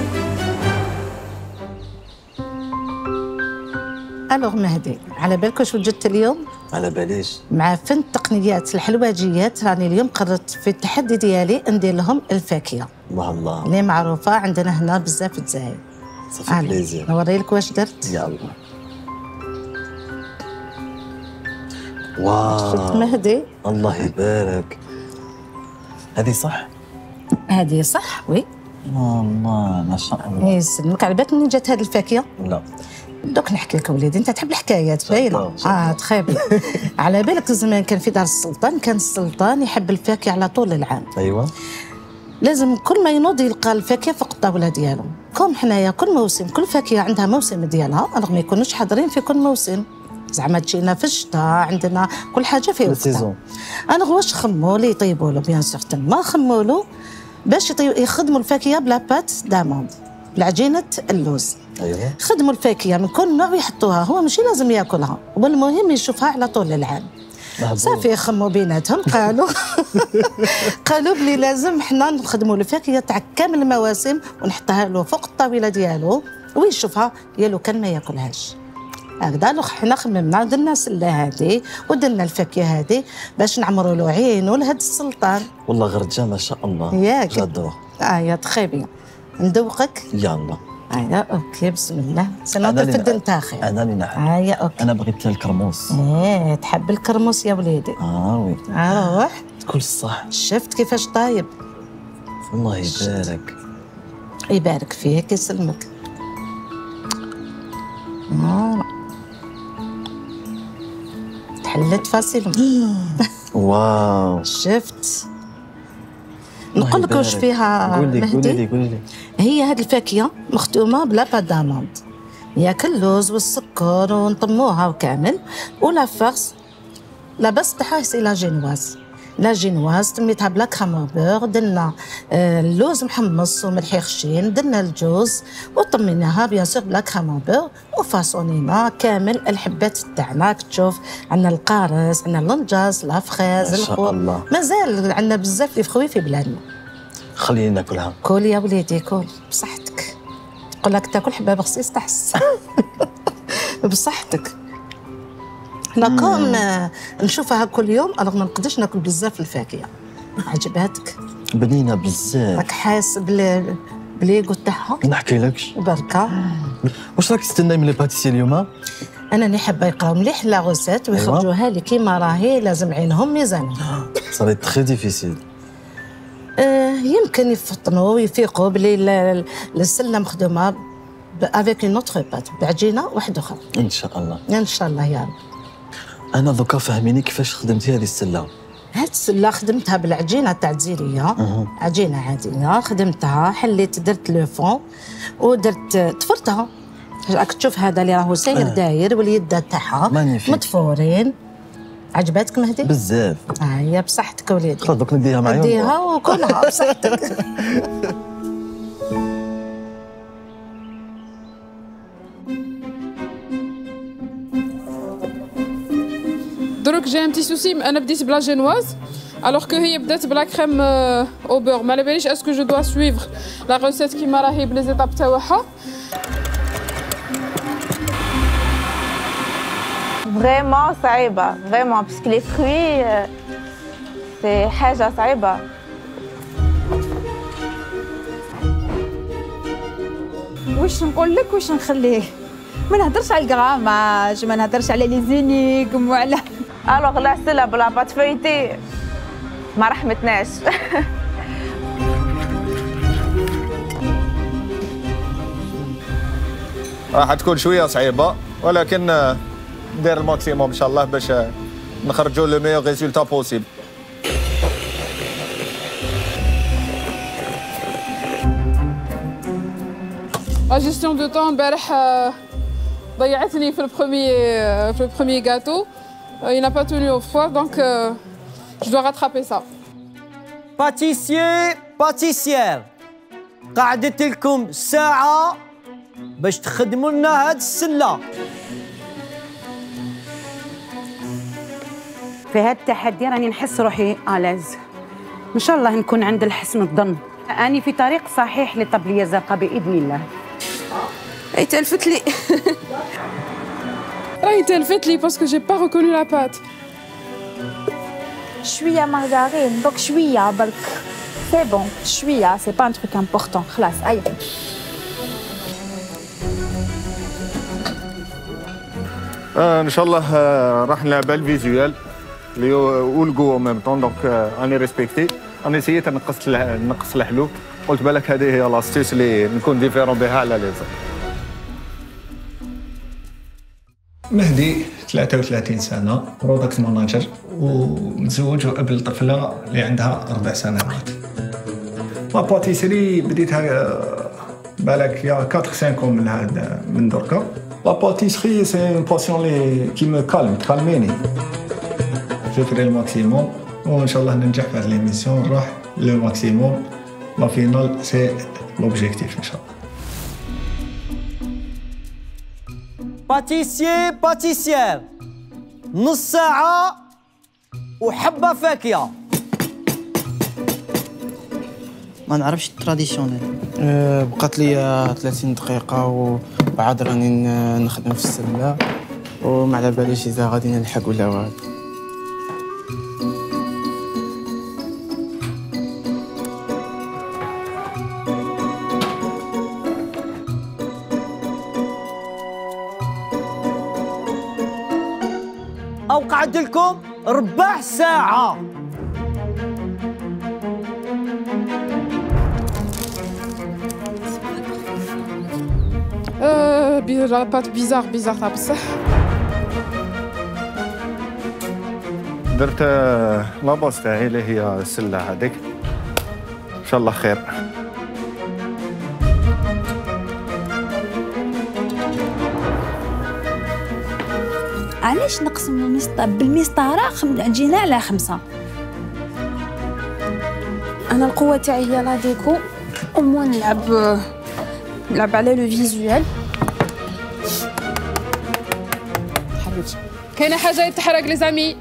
الوغ مهدي على بالك واش وجدت اليوم؟ على باليش مع فن التقنيات الحلواجيات راني اليوم قررت في التحدي ديالي ندير لهم الفاكهه. الله الله اللي معروفه عندنا هنا بزاف في الجزائر. صافي بليزير. نوري لك واش درت. يلا واو شفت مهدي؟ الله يبارك. هذه صح؟ هذه صح وي. الله ما شاء الله. يسلمك. على بالك منين جات هذه الفاكهه؟ لا دوك نحكي لك وليدي انت تحب الحكايات باينه. اه تخيب. على بالك زمان كان في دار السلطان كان السلطان يحب الفاكهه على طول العام. ايوه لازم كل ما ينوض يلقى الفاكهه فوق الطاوله ديالو. كوم حنايا كل موسم كل فاكهه عندها موسم ديالها رغم ما يكونوش حاضرين في كل موسم. زعما تجينا في الشتاء عندنا كل حاجه في وقتها. انا واش خموا لي يطيبوا له بيان سور تما خموا له باش يخدموا الفاكهه بلا بات داموند بالعجينه اللوز. ايوه خدموا الفاكهه من كل نوع ويحطوها. هو ماشي لازم ياكلها والمهم يشوفها على طول العام. صافي يخموا بيناتهم قالوا قالوا بلي لازم حنا نخدموا الفاكهه تاع كامل المواسم ونحطها له فوق الطاوله ديالو ويشوفها يالو كان ما ياكلهاش. هكذا لو حنا خممنا درنا سله هذه ودرنا الفاكهه هذه باش نعمروا له عينو لهاد السلطان. والله غرجه ما شاء الله. ياك جادو. اه يا تخي بيان ندوقك. يلا هيا اوكي بسم الله. سنوض في الدنتاخي. انا اللي نحب. هيا اوكي. انا بغيت الكرموس. ايه تحب الكرموس يا وليدي. اه وي. اه روح. تقول الصح. شفت كيفاش طايب. الله يبارك. يبارك فيك يسلمك. آه. تحلت فاصل. واو شفت؟ نقول لك واش فيها قولي قولي مهدي. لي قولي لي. هي هذه الفاكهه مختومه بلا بات داموند، ياك اللوز والسكر ونطموها وكامل، ولا فارس لاباس تاعها سي لا جينواز. لا جينواز تميتها بلا كريم بور، درنا آه اللوز محمص وملح خشين، درنا الجوز وطميناها بيان سور بلا كريم بور وفاصونينا كامل الحبات تاعنا. تشوف عندنا القارص، عندنا اللنجاز، لا فريز، ما شاء الله. مازال عندنا بزاف لي فخوي في بلادنا. خليني ناكلها. كول يا وليدي كول بصحتك. تقول لك تاكل حباب خصيص تحس بصحتك. حنا كون نشوفها كل يوم انا ما نقدرش ناكل بزاف الفاكهه. عجباتك؟ بنينه بزاف. راك حاس بلي بليغو تاعها؟ نحكي لكش بركه. واش راك تستناي من لي باتيسي اليوم؟ انا اللي حابه يقراو مليح لا غوسيت ويخرجوها لي كيما راهي، لازم عينهم ميزان. صاري تري ديفيسيل. آه يمكن يفطنوا ويفيقوا بلي السله مخدومه افيك اون اوتر بات، بعجينه واحده اخرى. ان شاء الله ان شاء الله يا رب. انا دوكا فهميني كيفاش خدمتي هذه السله. هاد السله خدمتها بالعجينه تاع الجزيريه. أه. عجينه عاديه خدمتها، حليت درت لو فون ودرت طفرتها. راك تشوف هذا اللي راهو ساير أه. داير واليد تاعها مطفورين. عجباتك مهدي؟ بزاف. ها هي بصحتك وليدي. خلاص دوك نديها معايا. نديها وكلها بصحتك. دروك جي ان بتي سوسي، انا بديت بلا جينواز الوغ كو هي بدات بلا كريم او بور. ما على باليش اسكو جو دوا سويفغ لا روسيت كيما راهي بلي زيتاب تاعها. فريمون صعيبه فريمون باسكو لي فروي سي حاجه صعيبه. واش نقول لك واش نخليه؟ ما نهضرش على الكراماج، ما نهضرش على لي زينيغم وعلى الوغ لا سلا بلا بات فايتي ما رحمتناش. راح تكون شويه صعيبه ولكن ندير الماكسيموم ان شاء الله باش نخرجوا لو ميور ريزولتا بوسيبل. لا جيستيون دو طون امبارح ضيعتني في البروميي في البروميي غاتو. il n'a pas tenu au froid donc euh, je dois rattraper ça. باتيسيي باتيسيير قعدت لكم ساعة باش تخدموا لنا هاد السلة. في هذا التحدي راني نحس روحي الاز. ان شاء الله نكون عند الحسن الظن. اني في طريق صحيح للطبليه الزرقاء باذن الله. اي تلفت لي. راهي تلفت لي باسكو جي با ريكونو لا بات. شويه مارغرين دوك شويه برك سي بون شويه سي با ان تروك امبورطون خلاص. اي آه ان شاء الله آه راح نلعب على الفيزيوال اللي هو الكو ميم طون دونك اني ريسبكتي. انا سييت نقصت نقص الحلو، قلت بالك هذه هي لاستيس اللي نكون ديفيرون بها على ليزر. مهدي ثلاثة وثلاثين سنة، برودكت ماناجر ومتزوج وقبل طفلة اللي عندها أربع سنوات. لا باتيسري بديتها بالك يا أربعة خمسة من هذا من دركا. لا باتيسري سي اون باسيون لي كي مو كالم تكالميني. جو فري الماكسيموم وإن شاء الله ننجح في هذه ليميسيون نروح لو ماكسيموم. لا فينال سي لوبجيكتيف إن شاء الله. باتيسيي باتيسيير نص ساعة وحبة فاكهة. ما نعرفش التراديسيونيل. أه بقات لي ثلاثين دقيقة وبعد راني نخدم في السلة وما على باليش إذا غادي نلحق ولا والو. أو قعد لكم ربع ساعة. أه لا بات بيزار بيزار تاع بصح. درت لاباس تاعي اللي هي السله هذيك ان شاء الله خير. علاش نقسم المسطره بالمسطره خم... عجينه على خمسه؟ انا القوه تاعي هي لا ديكو، ومو نلعب نلعب على لو فيزوال. حبيبتي كاينه حاجه يتحرق لي زامي.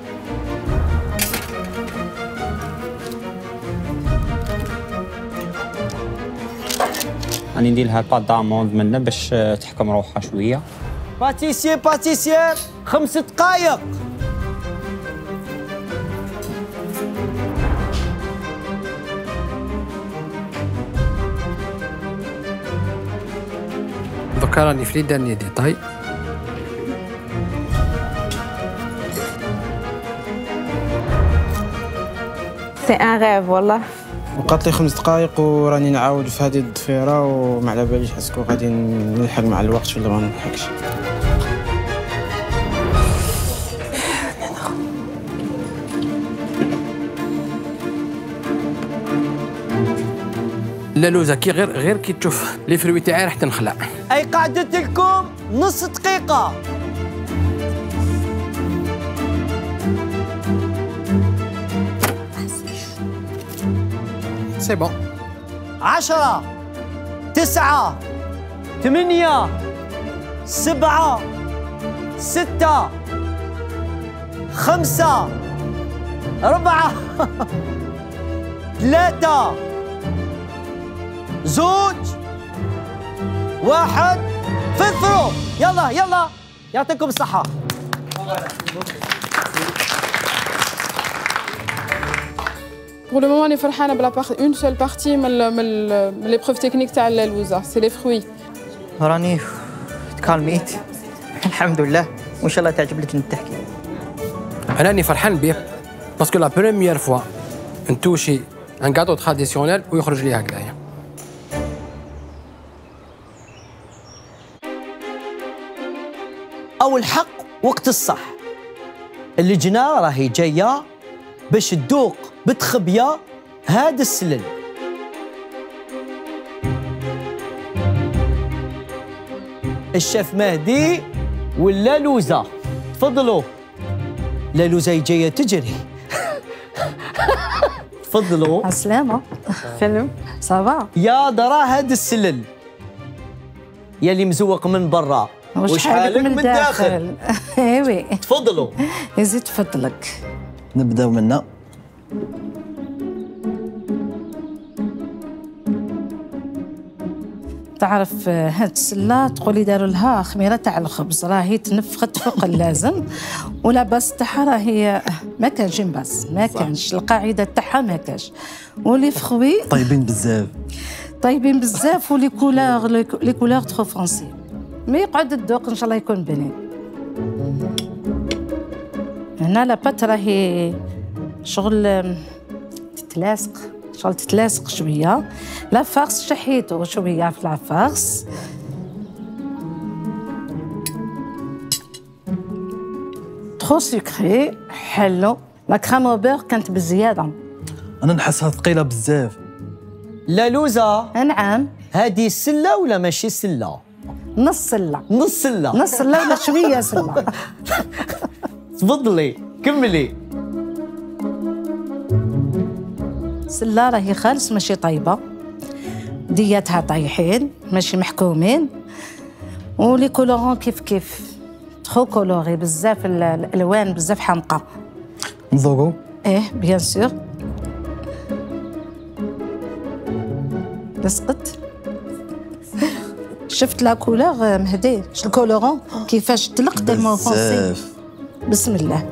راني ندير لها بات داموند منا باش تحكم روحها شويه. باتيسير باتيسير خمس دقائق. دوكا راني في لي داني ديتاي. سي ان ريف والله. بقات لي خمس دقائق وراني نعاود في هذه الضفيره وما على باليش اسكو غادي نلحق مع الوقت ولا ما نلحقش. لا لوزه كي غير غير كي تشوف لي فروي تاعي راح تنخلع. اي قعدت لكم نص دقيقه. سي بون. عشرة تسعة ثمانية سبعة ستة خمسة أربعة ثلاثة زوج واحد فثروا. يلا يلا يعطيكم الصحة. Pour le moment, راني فرحانة بلا بارتي اون سول بارتي من من لي بروف تكنيك تاع اللوزة، سي لي فروي. راني تكالميت الحمد لله، وان شاء الله تعجب لك التحكي. انا راني فرحان بيه باسكو لا بروميير فوا نتوشي ان كادو تراديسيونيل ويخرج لي هكذايا. أو الحق وقت الصح. اللجنة راهي جاية باش تذوق بتخبية هذا السلل. الشيف مهدي ولا لوزة؟ تفضلوا. لا لوزة جاية تجري. تفضلوا. عالسلامة. سلام. صافا. يا درا هذا السلل يلي مزوق من برا وش حالك من الداخل. ايوي تفضلوا. يزيد فضلك. نبداو منا. تعرف هاد السله تقولي داروا لها خميره تاع الخبز، راهي تنفخت فوق اللازم ولاباس تاعها راهي ما كانش باس، ما كانش القاعده تاعها ما كانش. ولي فخوي طيبين بزاف طيبين بزاف ولي كولور لي كولور ترو فرونسي. مي يقعد الذوق ان شاء الله يكون بنين. هنا لاباط راهي شغل تتلاصق، شغل تتلاصق شويه. لا فارس شحيتو شويه في لا فارس. ترو سكري حلو. لا كريم او بور كانت بزياده. انا نحسها ثقيله بزاف. لا لوزة. نعم. هذه سله ولا ماشي سله؟ نص سله. نص سله. نص سله ولا شويه سله. تفضلي كملي. سله راهي خالص ماشي طيبه، دياتها طايحين ماشي محكومين، ولي كولورون كيف كيف ترو كولوري بزاف، الالوان بزاف حمقى. نذوقو؟ ايه بيان سور. لصقت. شفت لا كولور مهدي الكولورون كيفاش طلق تالمون فرونسي. بسم الله.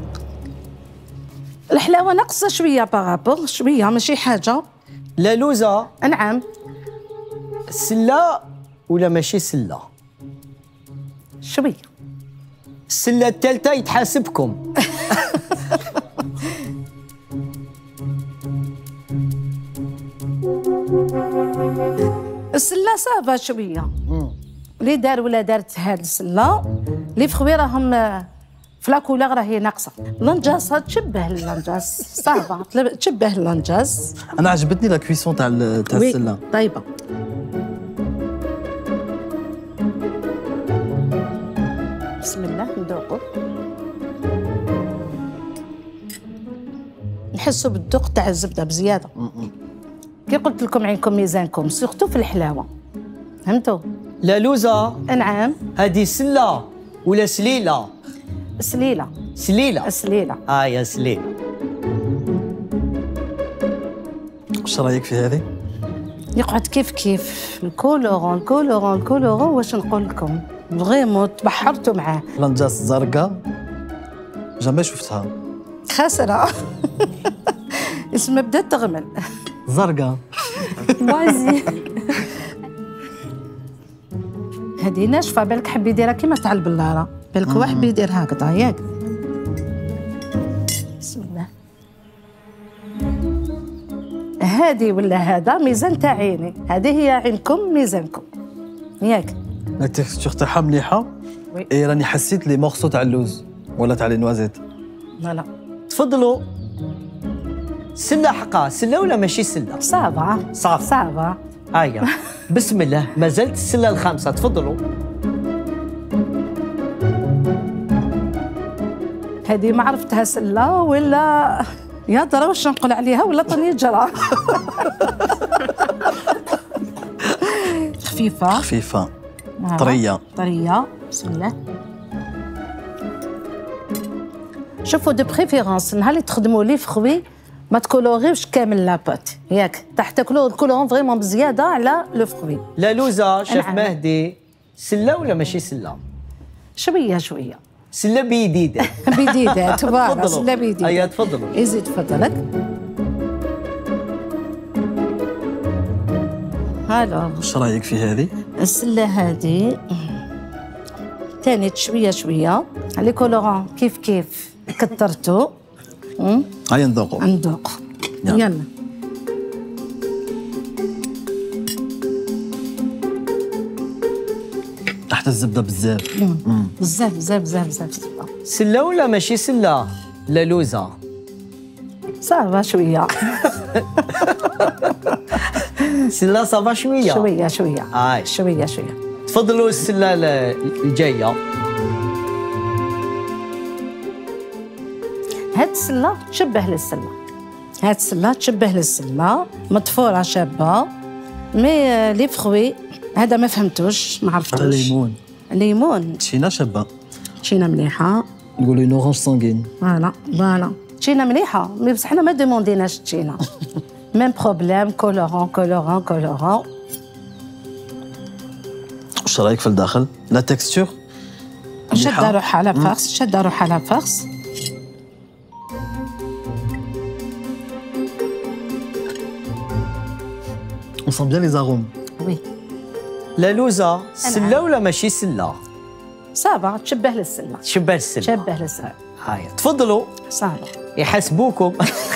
الحلاوه ناقصه شويه بارابور شويه ماشي حاجه. لا لوزة. نعم. سله ولا ماشي سله؟ شويه. السله الثالثه يتحاسبكم. السله صافا شويه. اللي دار ولا دارت هاد السله لي فخوي راهم في لا كولور راهي ناقصه. لانجاس تشبه اللانجاس صعبه تشبه اللانجاس. انا عجبتني لا كويسون تاع تاع السله طيبه. بسم الله ندوقو نحسوا بالذوق تاع الزبده بزياده. كي قلت لكم عينكم ميزانكم سورتو في الحلاوه فهمتوا. لا لوزه نعم. هذه سله ولا سليله؟ سليله. سليله. سليله. اه يا سليله. واش رايك في هذه؟ يقعد كيف كيف الكولورون الكولورون الكولورون واش نقول لكم فريمون تبحرتوا معاه. لانجاس زرقاء جامي شفتها. خاسره. اسمها بدات تغمل. زرقاء. بازي. هذه ناشفه بالك حب يديرها كيما تاع البلاره بالك واحد يدير هكذا ياك. بسم الله. هذه ولا هذا ميزان تاع عيني، هذه هي عينكم ميزانكم ياك. لا تيكستور تاعها مليحه. اي راني حسيت لي مورسو تاع اللوز ولا تاع لي نوازيت. لا لا تفضلوا. سله حقا سله ولا ماشي سله؟ صعبه صعبه صعبه. هيا بسم الله ما زالت السله الخامسه تفضلوا. هذه ما عرفتها سله ولا يا ترى واش نقول عليها ولا طني جرى. خفيفه خفيفه طريه طريه. بسم الله. شوفوا دو بريفيرونس نهار اللي تخدموا لي فخوي ما تكولوريوش كامل لابوت ياك تحت تاكلوا الكولورون فريمون بزياده على لو فخوي. لا لوزه شيف مهدي سله ولا ماشي سله؟ شويه شويه. سله بيديده. بيديده تبارك سله بيديده. هيا تفضلوا. يزيد فضلك. هلا واش رايك في هذه؟ السله هذه تاني شويه شويه لي كولورون كيف كيف كثرتوا. هيا نذوقوا. نذوق يلا. تحت الزبده بزاف. بزاف بزاف بزاف بزاف. سله ولا ماشي سله؟ لا لوزه. صافا شويه. سله صافا شويه. شويه شويه. هاي شويه شويه. تفضلوا السله الجايه. هاد السله تشبه للسله. هاد السله تشبه للسله مطفوره شابه مي لي فخوي هذا ما فهمتوش ما عرفتوش. الليمون. الليمون. تشينا شابه. تشينا مليحه. نقولوا اون اورانج سانغين. فوالا فوالا تشينا مليحه مي بصح حنا ما دومونديناش تشينا. ميم بروبليم كولورون كولورون كولورون. واش رايك في الداخل؟ لا تكستور شاده روحها على فارس شاده روحها على فارس. On sent bien les arômes. Oui. لا لوزه سله ولا ماشي سله؟ صافا تشبه للسله. تشبه للسله. تشبه للسله. هاي تفضلوا. صافا. يحاسبوكم.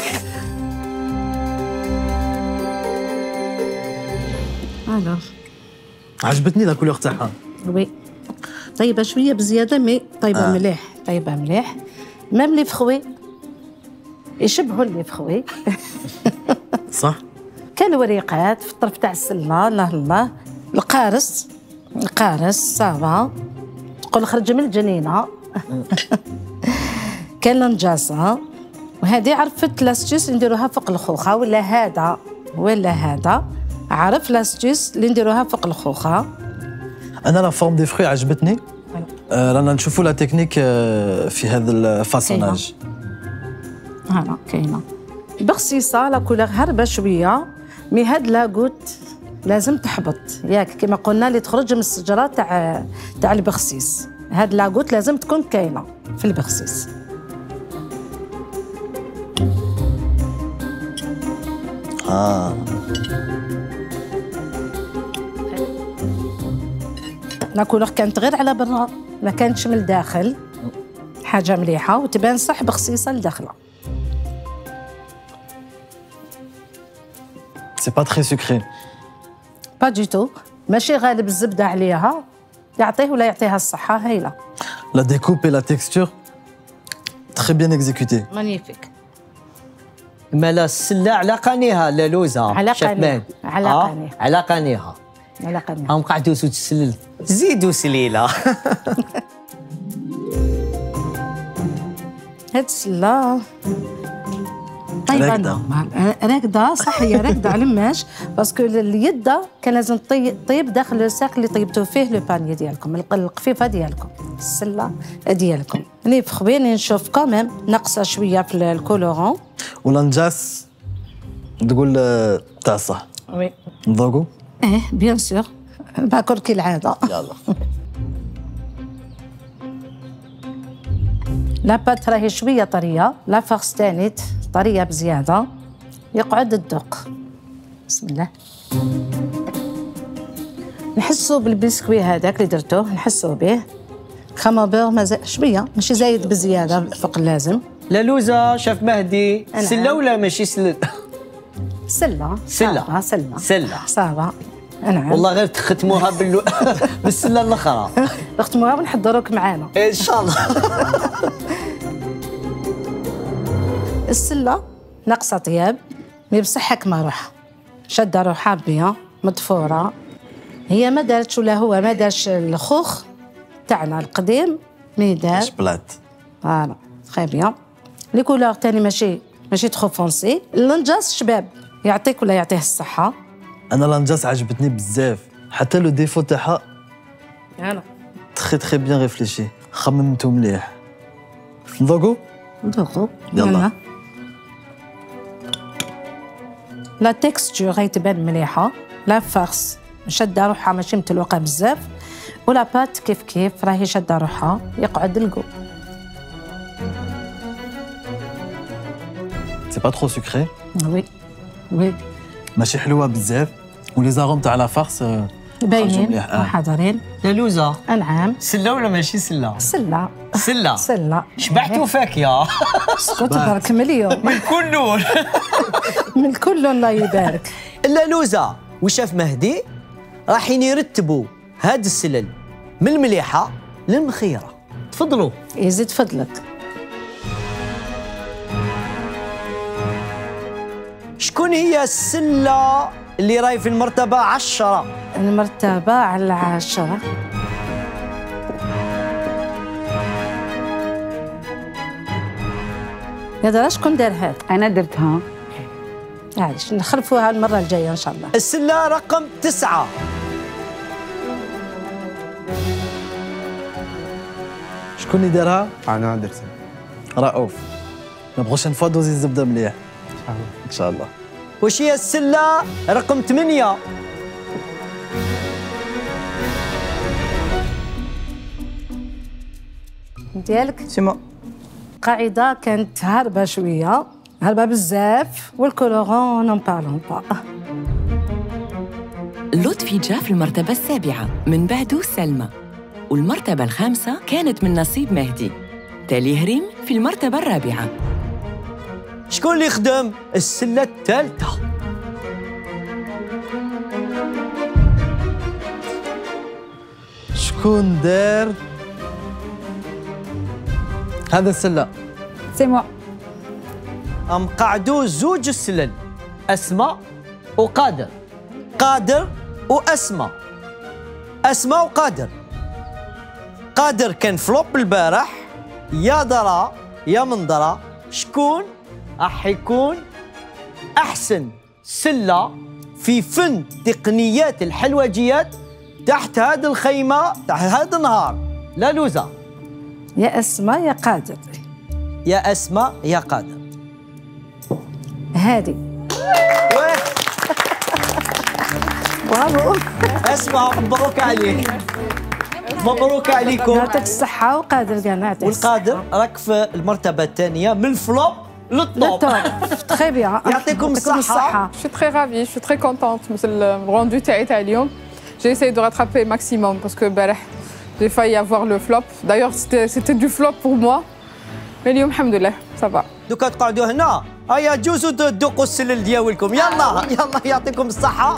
الو. عجبتني لا كولور تاعها. وي. طيبه شويه بزياده مي طيبه آه. مليح طيبه مليح. ميم لي فخوي يشبهوا لي فخوي. صح. كالوريقات في الطرف تاع السله الله الله. القارص القارص صافا تقول خرج من الجنينه. كان لنجاصه وهذه عرفت لاستيس نديروها فوق الخوخه ولا هذا ولا هذا عرف لاستيس اللي نديروها فوق الخوخه. انا لا فورم دي فروي عجبتني. آه رانا نشوفوا لا تكنيك آه في هذا الفاسوناج. هلا كاينه بخصيصه لا كولور هربه شويه مي هاد لاغوت لازم تحبط ياك كما قلنا اللي تخرج من الشجره تاع تاع البخسيس. هاد لاغوت لازم تكون كاينه في البخسيس. اه لا كولور كانت غير على برا ما كانتش من الداخل. حاجه مليحه وتبان صح بخصيصه لداخله. سي با تري سكري. با دي تو ماشي غالب الزبده عليها يعطيه ولا يعطيها الصحه هايله. لا ديكوب اي لا تكستور تخي بيان اكزيكوتي. مانيفيك. مالا السله على قانيها لا لوزه. على قانيها. على قانيها. على قانيها. على قانيها. هم قعدوا تسلل. زيدوا سليله. هاد السله طيبه نورمال راكده صح هي راكده على ماش باسكو اليد كان لازم طيب داخل الساق اللي طيبتوا فيه لو باني ديالكم القفيفه ديالكم السله ديالكم. نفخ بين نشوف كاميم ناقصه شويه في الكولورون ولا نجاس تقول تاع صح. وي نذوقوا؟ اه بيان سور باكل كالعاده. يلا. لاباط راهي شويه طريه، لا فارس تانيت طريه بزياده، يقعد الذوق. بسم الله. نحسوا بالبسكوي هذاك اللي درتوه نحسوا به كامابور مازال شويه ماشي زايد بزياده فوق اللازم. لا لوزه شاف مهدي سله ولا ماشي سله؟ سله سله سله سله صافا. نعم والله غير تختموها باللو... بالسله الاخرى. نختموها ونحضروك معانا ان شاء الله. السله ناقصه طياب مي بصح كما روحها شاده روحها بيان مضفوره. هي ما دارتش ولا هو ما دارش الخوخ تاعنا القديم مي دار شبلات. فوالا تخي بيان. لي كولور تاني ماشي ماشي تخو فونسي. الانجاز شباب يعطيك ولا يعطيه الصحه. انا لانجاس عجبتني بزاف حتى لو ديفو تاعها يلا تخي تخي بيان ريفليشي خممتو مليح. نذوقوا؟ نذوقوا يلا. لا تكستور راهي تبان مليحه، لا فارس شاده روحها ماشي متلوقه بزاف، ولا بات كيف كيف راهي شاده روحها يقعد الكو. سي با ترو سكري؟ وي وي ماشي حلوه بزاف ولي زاروم تاع لا فارس باينين وحاضرين. لا لوزه انعام سله ولا ماشي سله؟ سله سله سله شبعتوا فاكهه. اسكت برك مليون من كل لون. من كل الله يبارك. لا لوزه وشاف مهدي راحين يرتبوا هاد السلل من المليحه للمخيره. تفضلوا. يزيد فضلك. شكون هي السله اللي راهي في المرتبه عشرة؟ المرتبه على عشرة. يا درا شكون دار هاد؟ انا درتها. معليش نخلفوها المره الجايه ان شاء الله. السله رقم تسعة. شكون اللي دارها؟ انا درتها. رؤوف. لا بروشين فوا دوزي الزبده مليح. ان شاء الله. واش هي السله رقم ثمانية؟ ديالك؟ سيما قاعده كانت هاربه شويه هاربه بزاف والكولورون نون بارلون با. لطفي جا في المرتبة السابعة من بعده سلمى، والمرتبة الخامسة كانت من نصيب مهدي، تالي هريم في المرتبة الرابعة. شكون اللي خدم السلة الثالثة؟ شكون دار هذا السلة؟ سي موا. أم قعدوا زوج السلل أسماء وقادر. قادر وأسماء. أسماء وقادر. قادر كان فلوب البارح. يا درا يا من درا شكون راح يكون أحسن سلة في فن تقنيات الحلوجيات تحت هذه الخيمة تحت هذا النهار؟ لا لوزة. يا أسماء يا قادر. يا أسماء يا قادر. هادي. برافو. أسماء مبروك عليك. مبروك عليكم. يعطيك الصحة وقادر كاع نعطيك. والقادر راك في المرتبة الثانية من الفلوب للطوب. تخي بيان. يعطيكم الصحة. Je suis très ravie, je suis très contente. C'est le rendu تاعي تاع اليوم. J'ai essayé de rattraper maximum parce que البارح j'ai failli avoir le flop. D'ailleurs c'était c'était du flop pour moi. Mais اليوم الحمد لله ça va. دوكا تقعدوا هنا هيا جوزوا تذوقوا السلل ديالكم. يلا يلا يعطيكم الصحة.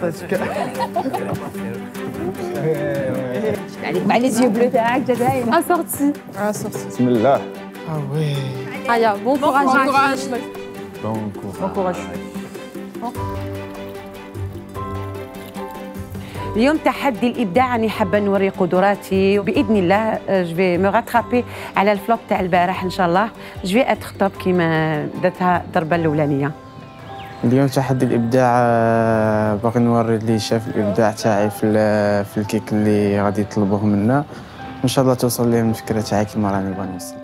عليك مع لي زيو بلو تاعك جا داير اسورتي اسورتي بسم الله. اه وي. هيا بون كوراج بون كوراج بون كوراج. اليوم تحدي الابداع، راني حابه نوري قدراتي وباذن الله جو في مو غاترابي على الفلوب تاع البارح ان شاء الله. جو في اتر توب كيما درتها الضربه الاولانيه. اليوم تحدي الابداع، باغي نوري لي شاف الابداع تاعي في في الكيك اللي غادي يطلبوه منا، ان شاء الله توصل لهم الفكره تاعي كيما راني باغي نوصل.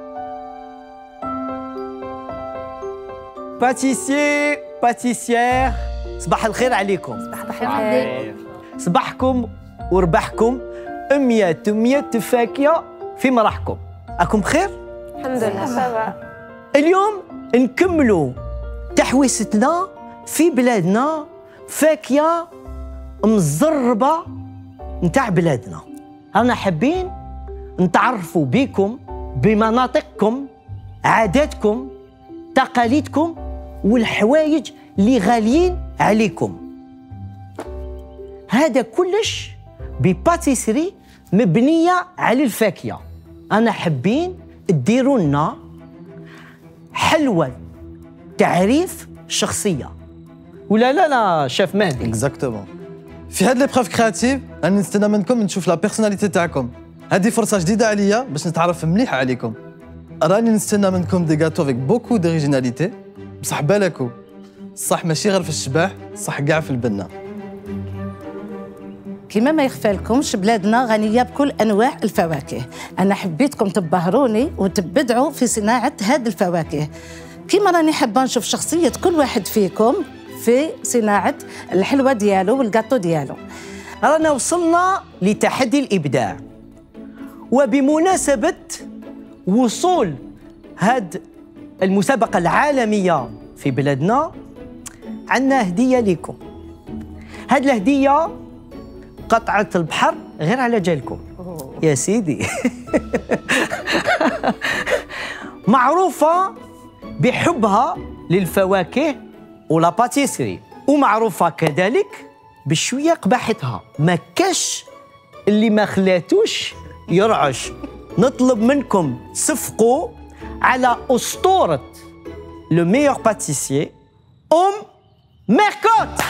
باتيسيي باتيسيير، صباح الخير عليكم. صباح الخير. صباحكم وربحكم مية مية فاكهة في مرحكم. أكم بخير؟ الحمد لله صافا. اليوم نكملوا تحويستنا في بلادنا، فاكهة مزربة نتاع بلادنا. رانا حابين نتعرفوا بكم بمناطقكم، عاداتكم، تقاليدكم والحوايج اللي غاليين عليكم. هذا كلش بباتيسري مبنية على الفاكهة. أنا حابين تديروا لنا حلوة تعريف شخصية، ولا لا لا شاف مهدي؟ اكزاكتومون. في هاد لي بروف كرياتيف راني نستنى منكم نشوف لا بيرسوناليتي تاعكم. هذه فرصة جديدة عليا باش نتعرف مليح عليكم. راني نستنى منكم دي غاتو فيك بوكو دوريجيناليتي، بصح بالكو صح ماشي غير في الشباح، صح كاع في البنة. كما ما يخفى لكمش بلادنا غنية بكل أنواع الفواكه. أنا حبيتكم تبهروني وتبدعوا في صناعة هذه الفواكه، كما راني حابة نشوف شخصية كل واحد فيكم في صناعة الحلوة ديالو والقاطو ديالو. رانا وصلنا لتحدي الإبداع، وبمناسبة وصول هاد المسابقة العالمية في بلادنا عندنا هدية لكم. هاد الهدية قطعة البحر غير على جالكم يا سيدي. معروفة بحبها للفواكه ولا باتيسري، ومعروفة كذلك بشوية قباحتها، ما كاش اللي ما خلاتوش يرعش. نطلب منكم تصفقوا على أسطورة لو ميور باتيسيي أم ميركوت.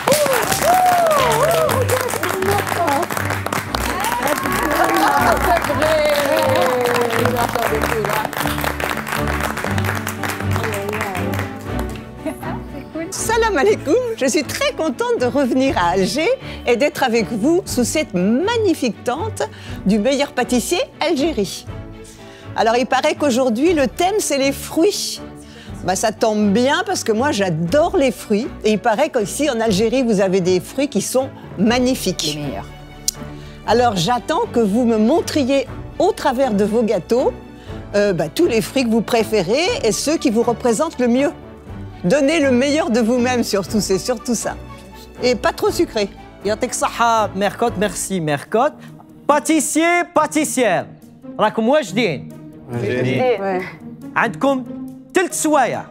Salam alaikum, je suis très contente de revenir à Alger et d'être avec vous sous cette magnifique tente du meilleur pâtissier Algérie. Alors il paraît qu'aujourd'hui le thème c'est les fruits. Bah, ça tombe bien parce que moi j'adore les fruits et il paraît qu'ici en Algérie vous avez des fruits qui sont magnifiques. Les meilleurs. Alors j'attends que vous me montriez au travers de vos gâteaux euh, bah, tous les fruits que vous préférez et ceux qui vous représentent le mieux. Donnez le meilleur de vous-même surtout, c'est surtout ça. Et pas trop sucré. يعطيك الصحة ميركوت. ميرسي ميركوت. باتيسيي باتيسيير، راكم واجدين؟ واجدين. عندكم ثلاث سوايع.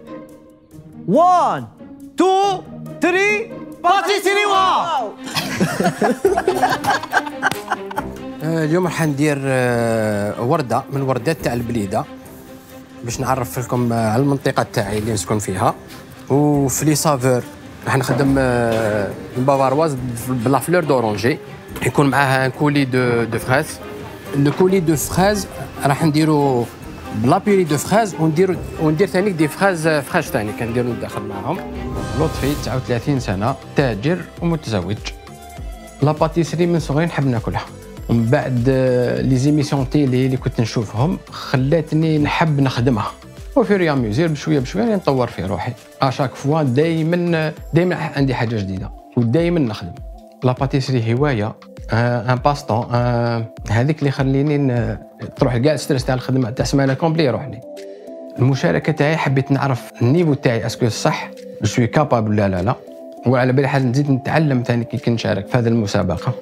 واحد اثنين ثلاثة باتيسيري واو. اليوم راح ندير وردة من وردات تاع البليدة باش نعرف لكم على المنطقة تاعي اللي نسكن فيها. وفي لي سافور راح نخدم بافارواز بلا فلور دورونجي، يكون معاها ان كولي دو دو فراز. لو كولي دو فراز راح نديرو بلا بيري دو فراز، ونديرو وندير ثاني دي فراز فراش ثاني كنديرو ندخل معاهم. لطفي تسعة وثلاثين سنة، تاجر ومتزوج. لا باتيسري من صغري نحب ناكلها، ومن بعد لي زيميسيون تيلي اللي كنت نشوفهم خلاتني نحب نخدمها، وفي ريا ميوزير بشويه بشويه نطور في روحي. اشاك فوا دائما دائما عندي حاجه جديده ودائما نخدم. لا باتيسري هوايه، ان باستون، هذيك اللي خليني تروح كاع الستريس تاع الخدمه تاع سمانه كومبلي يروحني. المشاركه تاعي حبيت نعرف النيفو تاعي اسكو صح، جو كابابل لا لا لا، وعلى بالي حاجه نزيد نتعلم ثاني كي كنشارك في هذه المسابقه.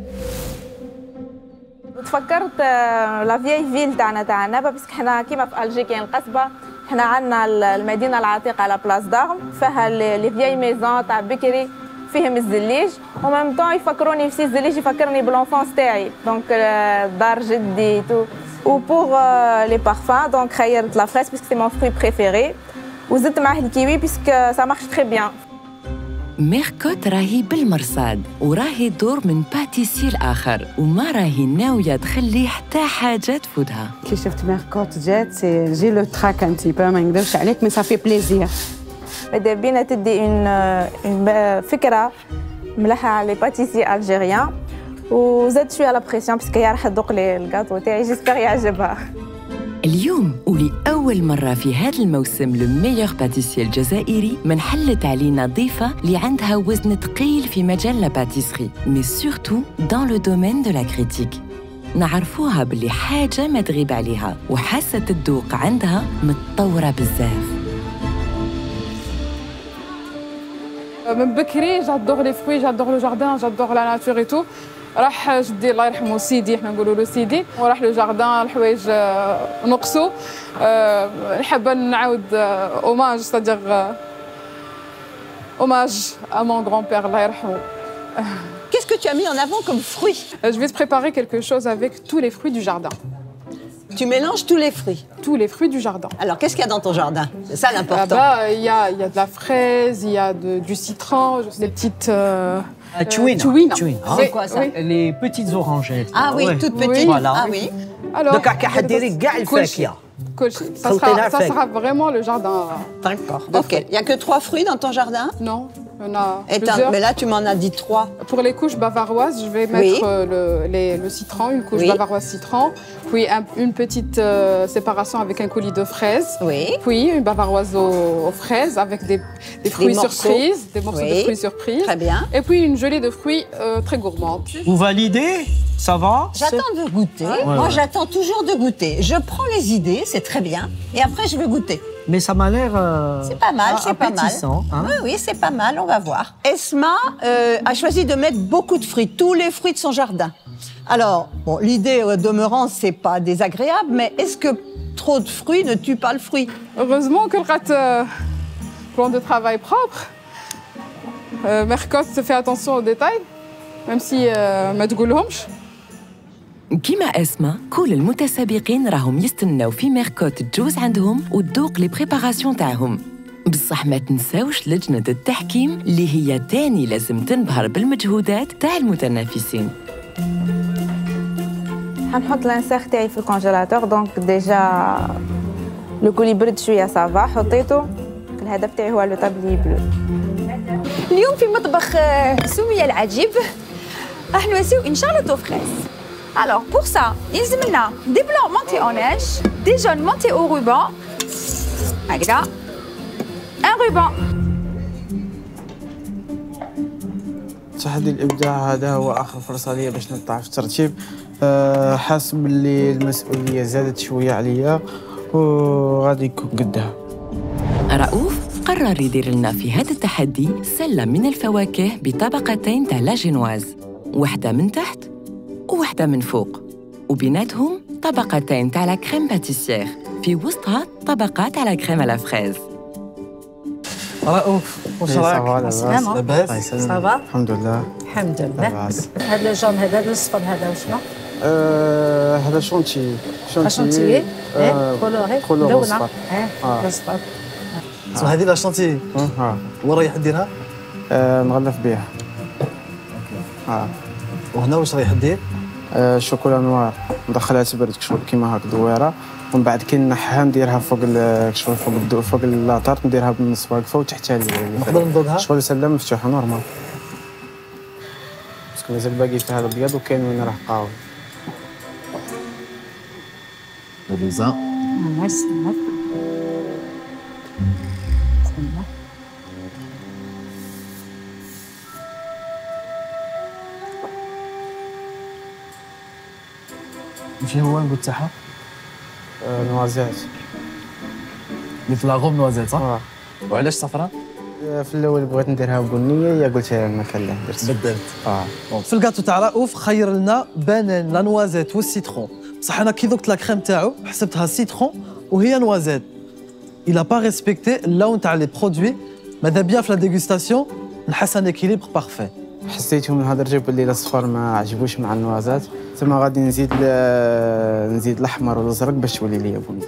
تفكرت لا فيي فيل تاعنا تاعنا باسكو حنا كيما في الجي كاين القصبه، حنا عندنا المدينه العتيقه على بلاص دارم فيها لي فيي ميزون تاع بكري، فيهم الزليج ومام طون يفكروني في الزليج يفكرني بالانفونس تاعي دونك دار جدي تو وبور لي بارفان دونك خيرت لا فريس باسكو سي مون فروي بريفيري وزدت معاه الكيوي باسكو سا مارش تري بيان. ميركوت راهي بالمرصاد وراهي دور من باتيسي الآخر وما راهي ناوية تخلي حتى حاجة تفوتها. كي شفت ميركوت جات سي جي لو تراك ان تي بو ما نقدرش عليك مي صافي بليزير. ماذا بينا تدي اون فكرة مليحة على لي باتيسي الجيريان وزاد شوية على بريسيون باسكو هي راح تذوق لي الكاطو تاعي جيسبر يعجبها. اليوم ولأول مرة في هذا الموسم لو ميور باتيسيي الجزائري من حلت علينا ضيفة اللي عندها وزن ثقيل في مجال لا باتيسري مي سورتو دان لو دومين دو لا كريتيك. نعرفوها باللي حاجة ما تغيب عليها وحاسة الذوق عندها متطورة بزاف. من بكري جادور لي فروي جادور لو جاردان جادور لا ناتور اي تو. راح جدي الله يرحمه سيدي حنا نقولوا له سيدي وراح لو جاردان الحوايج نقصوا نحب نعاود اوماج ستادير اوماج ا مون غران بير الله يرحمه. Qu'est-ce que tu as mis en avant comme fruits? Je vais te préparer quelque chose avec tous les fruits du jardin. Tu mélanges tous les fruits? Tous les fruits du jardin. Alors, qu'est-ce qu'il y a dans ton jardin? C'est ça l'important. Là-bas, il y a, il y a de la fraise, il y a de, du citron, des petites... Euh, ah, chouines. Chouines. C'est quoi ça? Oui. Les petites orangettes. Ah oui, ouais. Toutes petites. Oui. Voilà. Ah oui. Alors, donc, ça sera, ça sera vraiment le jardin. D'accord. Ok. Il n'y a que trois fruits dans ton jardin? Non. On a Et mais là, tu m'en as dit trois. Pour les couches bavaroises, je vais mettre oui. le, les, le citron, une couche oui. bavaroise citron, puis un, une petite euh, séparation avec un coulis de fraises, oui. puis une bavaroise aux, aux fraises avec des, des fruits des surprises, des morceaux oui. de fruits surprises. Très bien. Et puis une gelée de fruits euh, très gourmande. Vous validez? Ça va? J'attends de goûter. Ouais, Moi, ouais. j'attends toujours de goûter. Je prends les idées, c'est très bien, et après, je vais goûter. Mais ça m'a l'air. Euh, c'est pas mal, c'est pas mal. Hein. Oui, oui, c'est pas mal, on va voir. Esma euh, a choisi de mettre beaucoup de fruits, tous les fruits de son jardin. Alors, bon, l'idée au demeurant, c'est pas désagréable, mais est-ce que trop de fruits ne tue pas le fruit? Heureusement que le euh, plan de travail propre. Euh, Mercotte fait attention aux détails, même si ما تقولهمش. كيما اسماء كل المتسابقين راهم يستناو في ميركوت تجوز عندهم وتذوق لي بريباراسيون تاعهم. بصح ما تنساوش لجنة التحكيم اللي هي تاني لازم تنبهر بالمجهودات تاع المتنافسين. حنحط لانسيغ تاعي في الكونجيلاتور دونك ديجا لو كولي برد شويه صافا حطيته. الهدف تاعي هو لو تابلي بلو. اليوم في مطبخ سمية العجيب راح نواسيو ان شارلوت فريز. Alors pour ça, il y a des blancs montés en neige, des jaunes montés au ruban, un ruban. تحدي الابداع هذا هو اخر فرصه ليا باش نطلع في الترتيب. أه حاسس باللي المسؤوليه زادت شويه عليا وغادي يكون قدها. رؤوف قرر يدير لنا في هذا التحدي سله من الفواكه بطبقتين تاع لا جينواز، واحده من تحت وواحدة من فوق، وبيناتهم طبقتين تاع لا كريم باتيسيير، في وسطها طبقات على كريم على فريز. رؤوف واش راك؟ السلامة. لاباس؟ صافا؟ الحمد لله. الحمد لله. هذا الجون هذا الصفر هذا وشنو؟ آه هذا شونتي. شونتي؟ ايه كولوري كولور اصفر. اه اصفر. هذه لا شونتي اه وين رايح ديرها؟ آه نغلف بها. اه وهنا واش رايح دير؟ آه شوكولا نوار ندخلها تبرد كشغل كيما هاك دويره ومن بعد كي نحها نديرها فوق كشغل فوق الدو فوق اللاطار نديرها بالنص واقفه وتحتها نقدر نضربها؟ شغل سله مفتوحه نورمال باسكو مازال باقي فيها الابيض وكاين وين راه قاوي. اللوزه نستنى شنو هو النقود تاعها؟ آه نوازيت. اللي في لاغوم نوازيت صح؟ اه. وعلاش صفراء؟ آه في الاول بغيت نديرها بنيه يا قلت ما كان لا درت بدلت. اه. في الكاطو تاع رؤوف خير لنا بانان لا نوازيت والسيترون، بصح انا كي ذقت لا كريم تاعو حسبتها سيترون وهي نوازيت. إلا با ريسبكتي اللون تاع لي برودوي. ماذا بيا في لا ديغوستاسيون نحس ان اكيليبر بارفي. حسيته من هذا الرجب اللي الصفر ما عجبوش مع النوازات، ثم غادي نزيد نزيد الاحمر والازرق باش تولي ليا بني.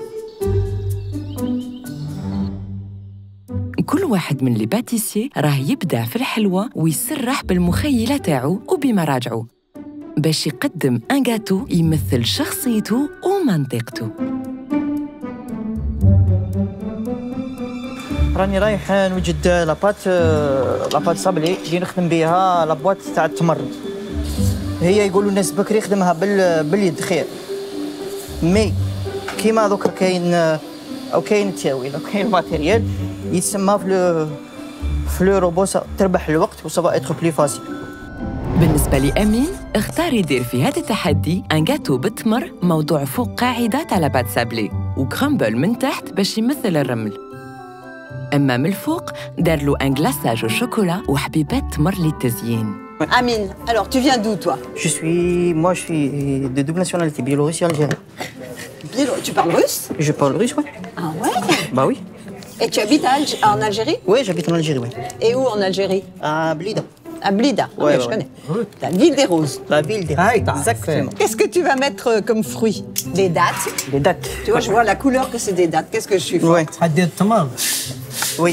كل واحد من لي باتيسيي راه يبدع في الحلوى ويسرح بالمخيله تاعو وبمراجعه باش يقدم ان غاتو يمثل شخصيته ومنطقته. راني رايح نوجد لاباط لاباط صابلي اللي نخدم بها لابواط تاع التمر. هي يقولوا الناس بكري يخدمها بال... باليد خير، مي كيما دوكا كاين او كاين التاويل او كاين ماتيريال يتسمى في لو في لو روبو تربح الوقت و سافا اتر بلي فاسيل. بالنسبة لأمين اختار يدير في هذا التحدي ان غاتو بالتمر موضوع فوق قاعدة تاع لاباط سابلي وكرامبل من تحت باش يمثل الرمل. أما من الفوق دار له ان غلاساج وشوكولا وحبيبات تمر للتزيين. Amine, alors tu viens d'où toi? Je suis, moi je suis de double nationalité, biélorusse et algérienne. Biélo- Tu parles russe? Je parle russe, ouais. Ah ouais? Bah oui. Et tu habites à Alg- en Algérie? Oui, j'habite en Algérie, oui. Et où en Algérie? À Blida. À Blida, ah Ouais, ouais, ouais, je connais. ouais. La ville des roses. La ville des roses, exactement. Qu'est-ce que tu vas mettre euh, comme fruit? Des dattes. Des dattes. Tu vois, je vois la couleur que c'est des dattes. Qu'est-ce que je suis forte? Ouais. Oui,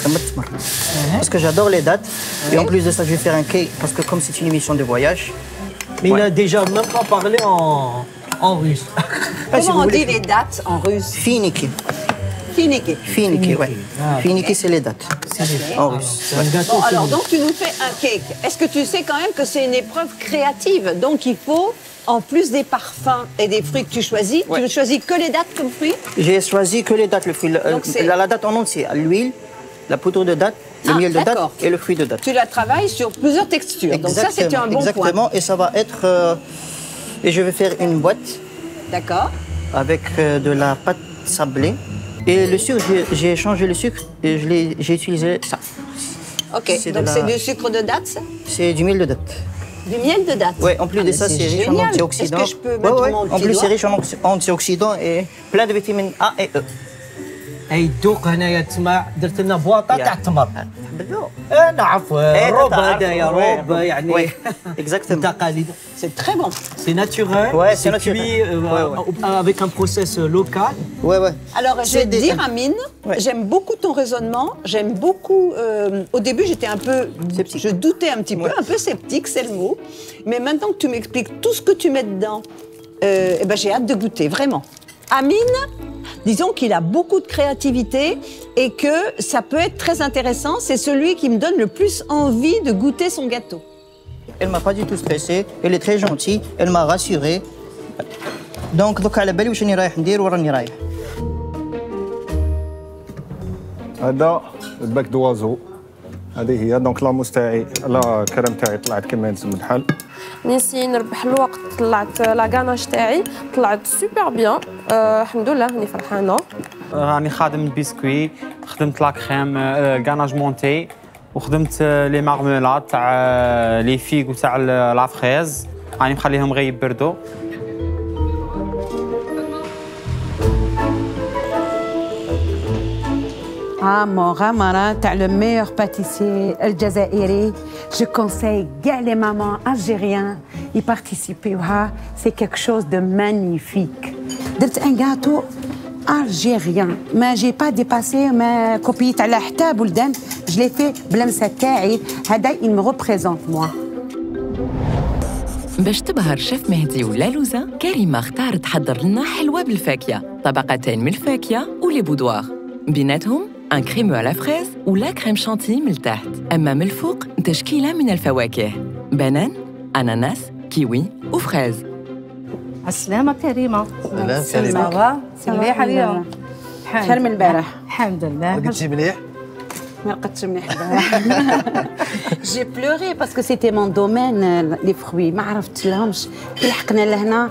parce que j'adore les dates. Et en plus de ça, je vais faire un cake parce que comme c'est une émission de voyage. Mais il n'a déjà même pas parlé en, en russe. Comment on dit les dates en russe? Finiki. Finiki. Finiki, ouais. Finiki, c'est les dates. En russe. Bon, alors, donc tu nous fais un cake. Est-ce que tu sais quand même que c'est une épreuve créative? Donc il faut, en plus des parfums et des fruits que tu choisis, tu ne choisis que les dattes comme fruits? J'ai choisi que les dates, le fruit, Donc, c'est- la, la date en entier, l'huile, la poudre de date, le Ah, miel de date d'accord. et le fruit de date. Tu la travailles sur plusieurs textures. Donc ça, c'est un bon exactement. point. Et ça va être... euh, et je vais faire une boîte. D'accord. Avec euh, de la pâte sablée. Et le sucre, j'ai- j'ai changé le sucre et je l'ai- j'ai utilisé ça. Ok, C'est de donc la- c'est du sucre de date, ça? C'est du miel de date. Du miel de date? Ouais, en plus Ah, de mais ça, c'est riche en génial. antioxydants. Est-ce que je peux Ouais, mettre ouais. mon En petit plus, c'est doigt? riche en oxy- antioxydants et plein de vitamines A et E. اي دوق هنايا تسمع درت لنا بواطه تاع التمر. انا عفوا إيه، روب تعرف، هذايا وي، روب يعني وي، exactement. تقاليد. C'est très bon. C'est naturel. Ouais, c'est c'est naturel. cuit euh, Ouais, ouais. avec un process local. Ouais, ouais. Alors, je C'est vais te des- dire, Amine, j'aime beaucoup ton raisonnement. J'aime beaucoup. euh, au début, j'étais un peu. Je doutais un petit peu, un peu sceptique, c'est le mot. Mais maintenant que tu m'expliques tout ce que tu mets dedans, euh, eh ben, j'ai hâte de goûter, vraiment. Amine, disons qu'il a beaucoup de créativité et que ça peut être très intéressant. C'est celui qui me donne le plus envie de goûter son gâteau. Elle m'a pas du tout stressée, elle est très gentille, elle m'a rassurée. Donc, دوك على بالي واش راني رايح ندير وراني رايح. هذا الباك دوازو، هذه هي دونك لاموس تاعي، لا الكريم تاعي طلعت كما يلزم الحال. نسي نربح الوقت، طلعت لا غاناج تاعي طلعت سوبر بيان. أه الحمد لله راني فرحانه. راني خادم البسكوي، خدمت لا كريم غاناج مونتي، وخدمت لي مارميلاد تاع لي فيغ وتاع لا فريز، راني مخليهم غير يبردوا. Ah, مغامرة تاع le meilleur pâtissier الجزائري. Je conseille كاع les mamans algériens y participer. C'est quelque chose de magnifique. درت un gâteau algérien. ما j'ai pas dépassé ما كوبيت على حتى بلدان. Je l'ai fait بلمسة تاعي. هذا il me représente moi. باش تبهر شيف مهدي ولالوزة، كريمة اختارت تحضر لنا حلوى بالفاكهة، طبقتين من الفاكهة ولي بودوار، بيناتهم ان كريمو على فريز ولا كريم شانتي من التحت، أما من الفوق تشكيلة من الفواكه، بنان، أناناس، كيوي وفريز. السلامة كريمة. سلام كريمة. سافا مليحة اليوم. خير من البارح. الحمد لله. لقيتي مليح؟ ما لقيتش مليح البارح. J'ai pleuré parce que c'était mon domaine les fruits. ما عرفت لهمش كي لحقنا لهنا.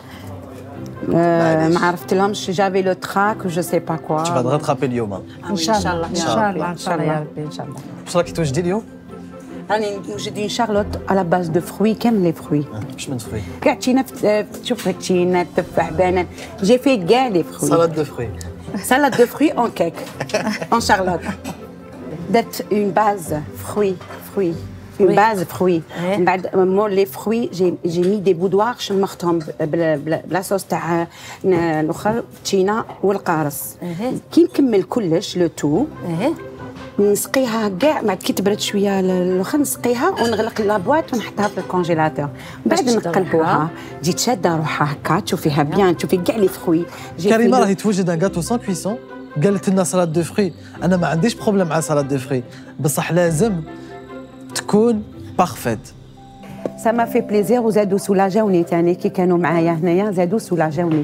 ما عرفت لهمش جافي لو تراك جو سي با كوا. Tu vas te rattraper اليوم. ان شاء الله ان شاء الله ان شاء الله يا ربي ان شاء الله. واش راكي توجدي اليوم؟ راني نوجد اون شارلوت على باز دو فروي كامل لي فروي. واش من فروي؟ كاع تشينا شوف تشينا تفاح بنان جي في كاع لي فروي. سالاد دو فروي. Salade de fruits en cake, en charlotte. D'être une base fruits fruits. Une base fruits. بعد مور لي fruits j'ai j'ai mis des boudoirs شمختهم بلا صوص تاع الاخر التشينا والقارص. كي نكمل كلش لو تو نسقيها كاع بعد كي تبرد شويه الاخر نسقيها ونغلق لابواط ونحطها في الكونجيلاتور. بعد نقلبوها تجي شاده روحها هكا تشوفيها بيان تشوفي كاع لي فروي. كريمه راهي توجد ان غاتو سان كويسون قالت لنا سلاد دو فري. انا ما عنديش بروبليم مع سلاد دو فري بصح لازم تكون بارفيت. سا ما في بليزير وزادوا سولاجاوني ثاني كي كانوا معايا هنايا زادوا سولاجاوني.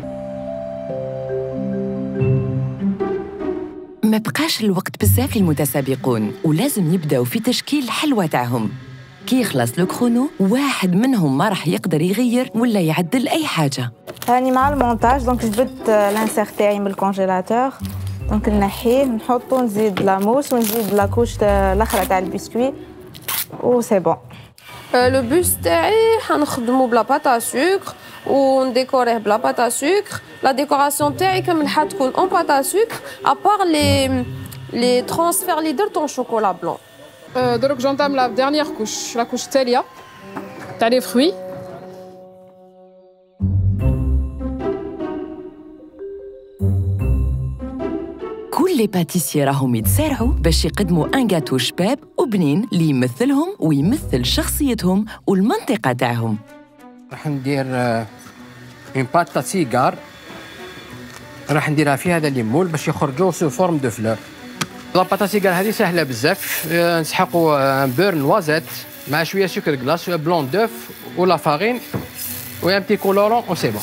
ما بقاش الوقت بزاف للمتسابقون ولازم يبداو في تشكيل الحلوى تاعهم. كي يخلص لو كرونو واحد منهم ما راح يقدر يغير ولا يعدل اي حاجه. هاني مع المونتاج دونك جبت لانسير تاعي من الكونجيلاتور دونك نحيه نحطو نزيد لا موس ونزيد لا كوش الاخرى تاع البسكوي و سي بون. لو بوس تاعي حنخدمو بلا باتا سكر ونديكوريه بلا باتا سكر. لا ديكوراسيون تاعي كامل حتكون اون باتا سكر ابار لي لي ترانسفير لي درت اون شوكولا بلون. دروك جونتام لا ديرنيير كوش لا كوش التاليه تاع لي فروي. كل لي باتيسيي راهم يتسارعوا باش يقدموا ان غاتو شباب وبنين اللي يمثلهم ويمثل شخصيتهم والمنطقه تاعهم. راح ندير اون باتا سيجار راح نديرها في هذا الليمول باش يخرجوا سو فورم دو فلور. لا باتا سيجار هذه سهله بزاف. نسحقوا ان بور نوازيت مع شويه سكر كلاص بلون دوف ولا فارين و ان بتي كولورون و سي بون.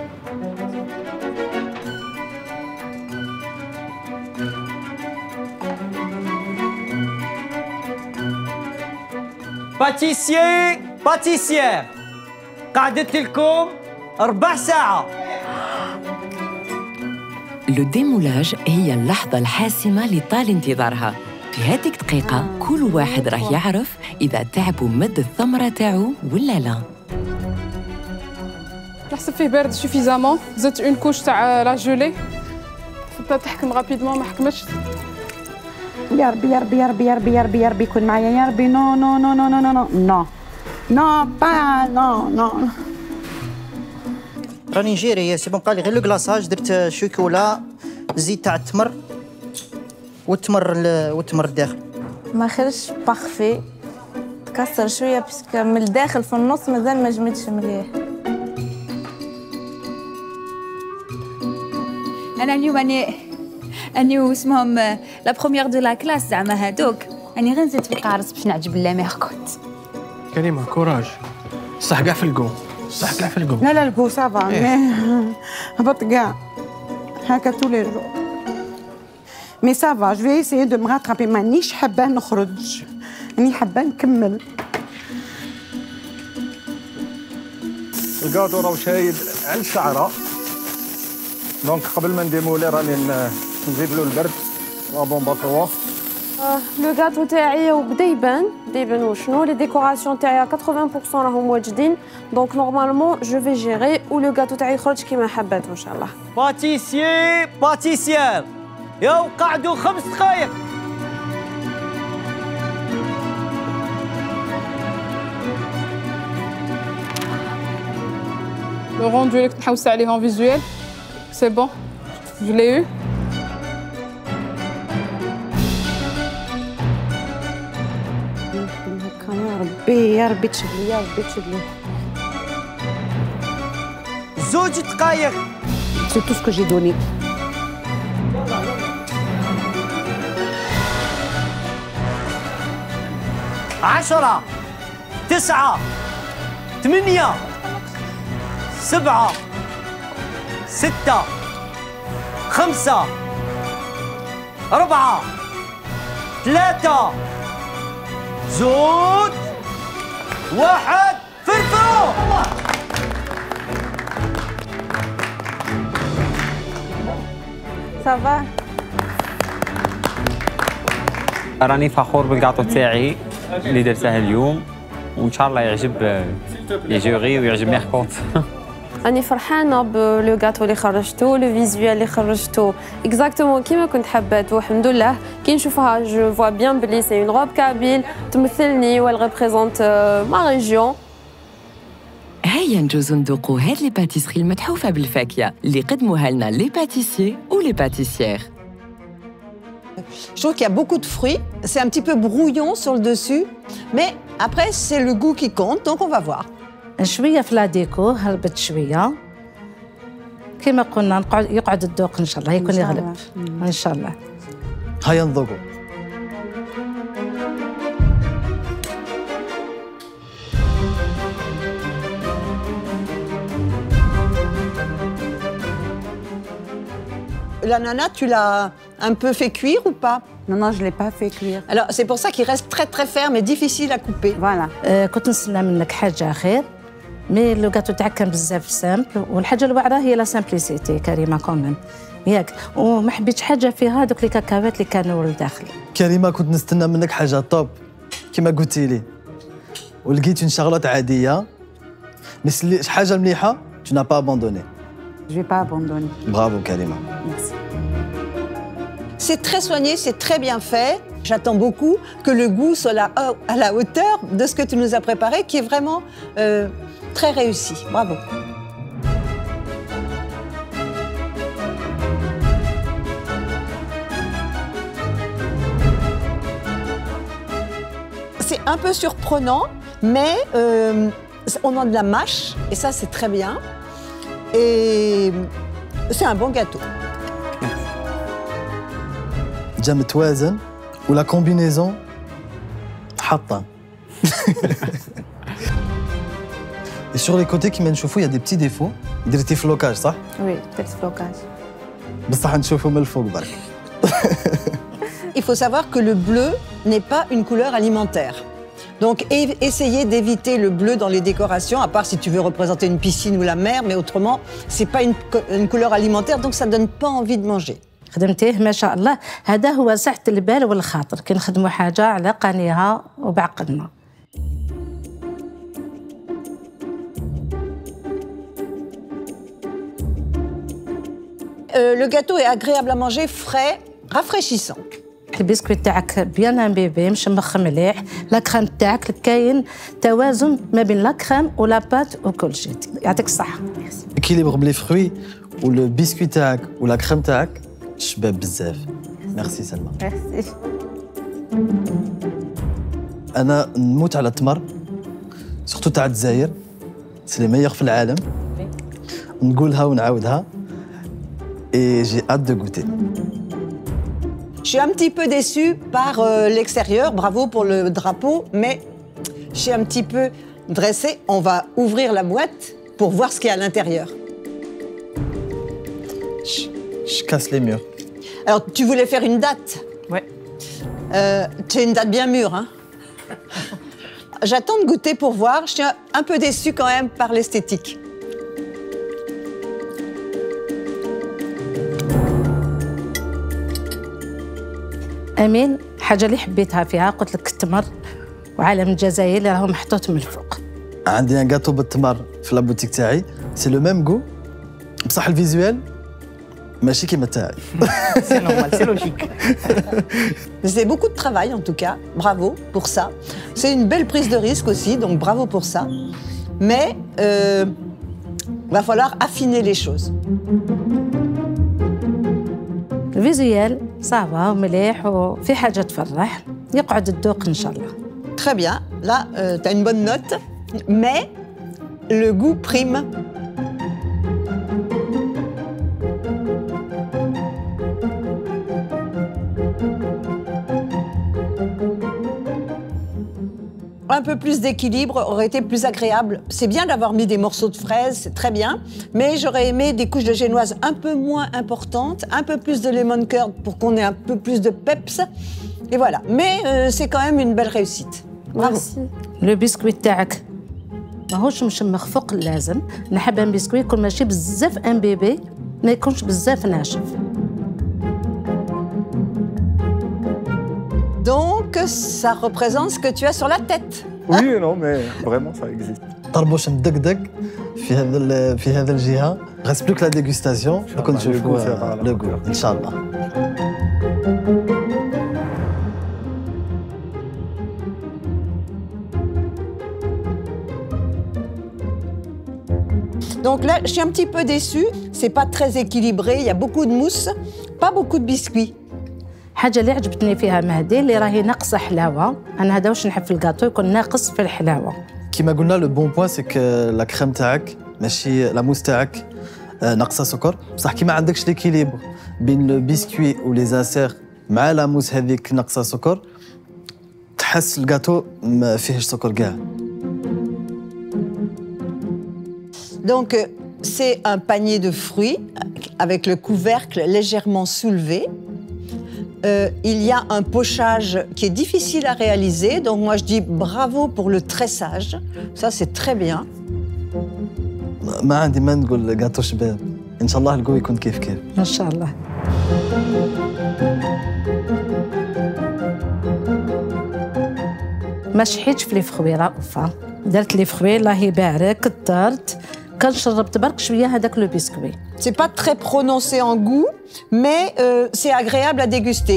باتيسيي باتيسيير قعدت لكم ربع ساعة. لو ديمولاج هي اللحظة الحاسمة اللي طال انتظارها. في هذيك الدقيقة كل واحد راه يعرف إذا تعب ومد الثمرة تاعو ولا لا. نحسب فيه بارد سوفيزامون. زدت اون كوش تاع لا جولي خدتها تحكم رابيدمون ما حكمتش. يا ربي يا ربي يا ربي يا ربي يا ربي يا ربي كون معايا يا ربي. نو نو نو نو نو نو نو نو با نو نو. راني نجيري سي بون قال لي غير لو كلاصاج درت شوكولا زيت تاع التمر والتمر والتمر الداخل. ما خرجش بارفي تكسر شويه باسكو من الداخل في النص مازال ما جمدش مليح. انا اليوم اني اني واسمهم لا بروميير دو لا كلاس زعما هادوك اني غير نزيد في القارص باش نعجب لا ميركوت. كريمه كوراج صح كاع في الكو صح كاع في الكو. لا لا الكو صافا هبط كاع هكا طول جو مي صافا جو في ايسيي دو مغاترابي. مانيش حابه نخرج راني حابه نكمل. الكاطو راه شايد على الشعره دونك قبل ما نديمولي راني نزيد له البرد لا بومبا كوا. لو غاتو تاعي وبدا يبان بدا يبان وشنو لي ديكوراسيون تاعي ثمانين بالمية راهم واجدين دونك نورمالمون جو في جيري ولو غاتو تاعي يخرج كيما حبات ان شاء الله. باتيسيي باتيسيير ياو قعدوا خمس دقائق. لو روندو اللي كنت نحوس عليه ان فيزوال سي بون جو لي يو. يا ربي يا ربي تشد لي يا ربي تشد لي. زوج دقائق سي تو سكو جي دوني. عشرة تسعة ثمانية سبعة ستة خمسة أربعة ثلاثة زود واحد فرفروا. صافا راني فخور بالكاطو تاعي اللي درته اليوم وان شاء الله يعجب لي جوري ويعجب ميركوت. راني فرحانه بلو غاتو اللي خرجتو لو فيزوال اللي خرجتو اكزاكتومون كيما كنت حبات والحمد لله كي نشوفها جو فوا بيان بلي سي اون روب كابيل تمثلني وال ريبريزونت ما ريجيون. هيا نجوزو ندوقو هاد لي باتيسري المتحوفه بالفاكهه اللي قدموها لنا لي باتيسيي و لي باتيسيير. Je trouve qu'il y a beaucoup de fruits, c'est un petit peu brouillon sur le dessus, mais après c'est le goût qui compte, donc on va voir. شويه في لا ديكو هربت شويه كما قلنا نقعد يقعد الذوق ان شاء الله يكون يغلب ان شاء الله. هيا نذوقو. L'ananas, tu l'as un peu fait cuire ou pas? Non, non, je ne l'ai pas fait cuire. Alors, c'est pour ça qu'il reste très très ferme et difficile à couper. Voilà. آه كنت نستنى منك حاجه خير مي لو غاتو تاعك كان بزاف سامبل والحاجه الواعره هي لا سامبليسيتي كريمه كومن ياك وما حبيتش حاجه فيها دوك لي كاكاوات اللي كانوا لداخل. كريمه كنت نستنى منك حاجه طوب كما قلتي لي ولقيت اون شغلات عاديه بس اللي حاجه مليحه tu n'as pas abandonné. Je vais pas abandonner. Bravo Karima. Merci. C'est très soigné, c'est très bien fait. J'attends beaucoup que le goût soit là, à la hauteur de ce que tu nous as préparé, qui est vraiment euh, très réussi. Bravo. C'est un peu surprenant, mais euh, on a de la mâche, et ça c'est très bien. Et c'est un bon gâteau. جا متوازن ولا كومبينيزون حاطه. sur les côtés كيما نشوفوا il y a des petits défauts. درتي فلوكاج صح؟ وي درت فلوكاج. بصح نشوفوا من الفوق برك. Il faut savoir que le bleu n'est pas une couleur alimentaire. Donc essayez d'éviter le bleu dans les décorations, à part si tu veux représenter une piscine ou la mer, mais autrement, c'est pas une, une couleur alimentaire, donc ça donne pas envie de manger. خدمتيه ما شاء الله هذا هو سعة البال والخاطر كي نخدموا حاجة على قانيها وبعقلنا. Euh, le gâteau est agréable à manger, frais, rafraîchissant. البسكويت تاعك بيان ان بيبي مشمخ مليح، لا كريم تاعك كاين توازن ما بين لا كريم ولا بات وكل شيء. يعطيك الصحة. équilibre بلي فروي والو بسكويت تاعك ولا كريم تاعك شباب بزاف. ميرسي سلمى. ميرسي. انا نموت على التمر سورتو تاع الجزائر سي لي ميور في العالم. نقولها ونعاودها et j'ai hâte de goûter. Je suis un petit peu déçue par euh, l'extérieur, bravo pour le drapeau, mais je suis un petit peu dressée. On va ouvrir la boîte pour voir ce qu'il y a à l'intérieur. Je, je casse les murs. Alors, tu voulais faire une date? Ouais. Euh, tu as une date bien mûre, hein? J'attends de goûter pour voir. Je suis un peu déçue quand même par l'esthétique. امين حاجه اللي حبيتها فيها قلت لك التمر وعالم الجزائر اللي راهو محطوط من الفوق. عندي ان غاتو بالتمر في لابوتيك تاعي سي لو ميم غو بصح الفيزوال ماشي كيما تاعي. سي نورمال سي لوجيك. C'est beaucoup de travail en tout cas, bravo pour ça. C'est une belle prise de risque aussi, donc bravo pour ça. Mais euh, va falloir affiner les choses. الفيزيال صعبة ومليح وفي حاجة تفرح يقعد الذوق إن شاء الله. Très bien, là euh, tu as une bonne note, mais le goût prime. Un peu plus d'équilibre aurait été plus agréable. C'est bien d'avoir mis des morceaux de fraises, c'est très bien, mais j'aurais aimé des couches de génoise un peu moins importantes, un peu plus de lemon curd pour qu'on ait un peu plus de peps. Et voilà, mais euh, c'est quand même une belle réussite. Bravo. لو بسكويت تاعك ماهوش مشمخ فوق اللازم، نحب ان بسكويت يكون ماشي بزاف ان بيبي ما يكونش بزاف ناشف. Donc, ça représente ce que tu as sur la tête. Oui, non, mais vraiment, ça existe. طربوش مدقدق في هذا ال- في هذا الجهه غير بلوك لا ديغوستاسيون دوك نشوفوا لو غو ان شاء الله. Donc là, je suis un petit peu déçue. C'est pas très équilibré. Il y a beaucoup de mousse, pas beaucoup de biscuits. حاجه اللي عجبتني فيها مهدي اللي راهي ناقصه حلاوه. انا هذا واش نحب في الكاطو يكون ناقص في الحلاوه. كيما قلنا لو بون بوين سي كو لا كريم تاعك ماشي لا موس تاعك ناقصه سكر، بصح كيما عندكش ليكيليبر بين لو بيسكوي و لي زاسير مع لا موس هذيك ناقصه سكر، تحس الكاطو ما فيهش سكر كاع. Donc euh, c'est un panier de fruits avec le couvercle légèrement soulevé. Euh, il y a un pochage qui est difficile à réaliser, donc moi je dis bravo pour le tressage. Ça c'est très bien. ما عندي ما نقول كاطو شباب، ان شاء الله الكو يكون كيف كيف ان شاء الله. ما شحيتش في لي فخوي رأفة، درت لي فخوي الله يبارك كثرت، كنشربت برك شويه هذاك لو بيسكوي. C'est pas très prononcé en goût, mais euh, c'est agréable à déguster.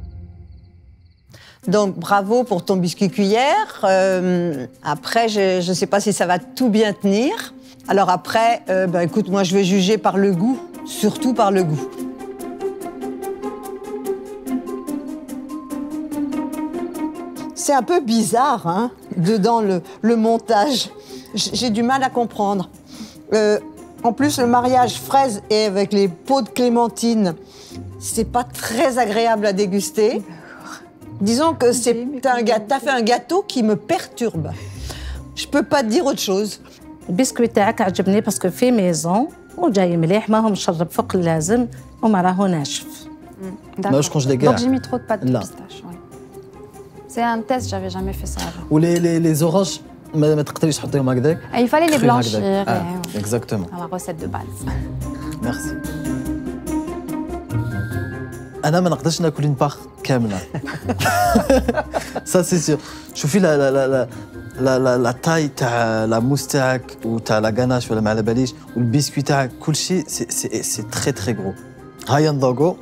Donc bravo pour ton biscuit cuillère. Euh, après, je ne sais pas si ça va tout bien tenir. Alors après, euh, ben, écoute, moi je vais juger par le goût, surtout par le goût. C'est un peu bizarre, hein, dedans le, le montage. J'ai du mal à comprendre. Euh, en plus, le mariage fraise et avec les pots de clémentine, c'est pas très agréable à déguster. Disons que c'est un gâteau, t'as fait un gâteau qui me perturbe. Je peux pas te dire autre chose. البسكوي تاعك عجبني باسكو في ميزون وجاي مليح، ما هو مشرب فوق اللازم وما راهو ناشف. ماهوش كونجلي كاع. Donc j'ai mis trop de pâte de لا. pistache. Ouais. C'est un test, j'avais jamais fait ça avant. ولي لي لي زورانج ما, ما تقدريش تحطيهم هكذاك. Il fallait les blanchir. Exactement. À la recette de base. Merci. انا ما نقدرش ناكل اون باغ كامله. سا سي سيور. شوفي لا لا لا لا لا لا لا تاي تاع لا موس تاعك وتاع لا غاناش ولا ما على باليش والبيسكوي تاعك كل شيء سي سي سي تري تري غرو. هيا نذوقو.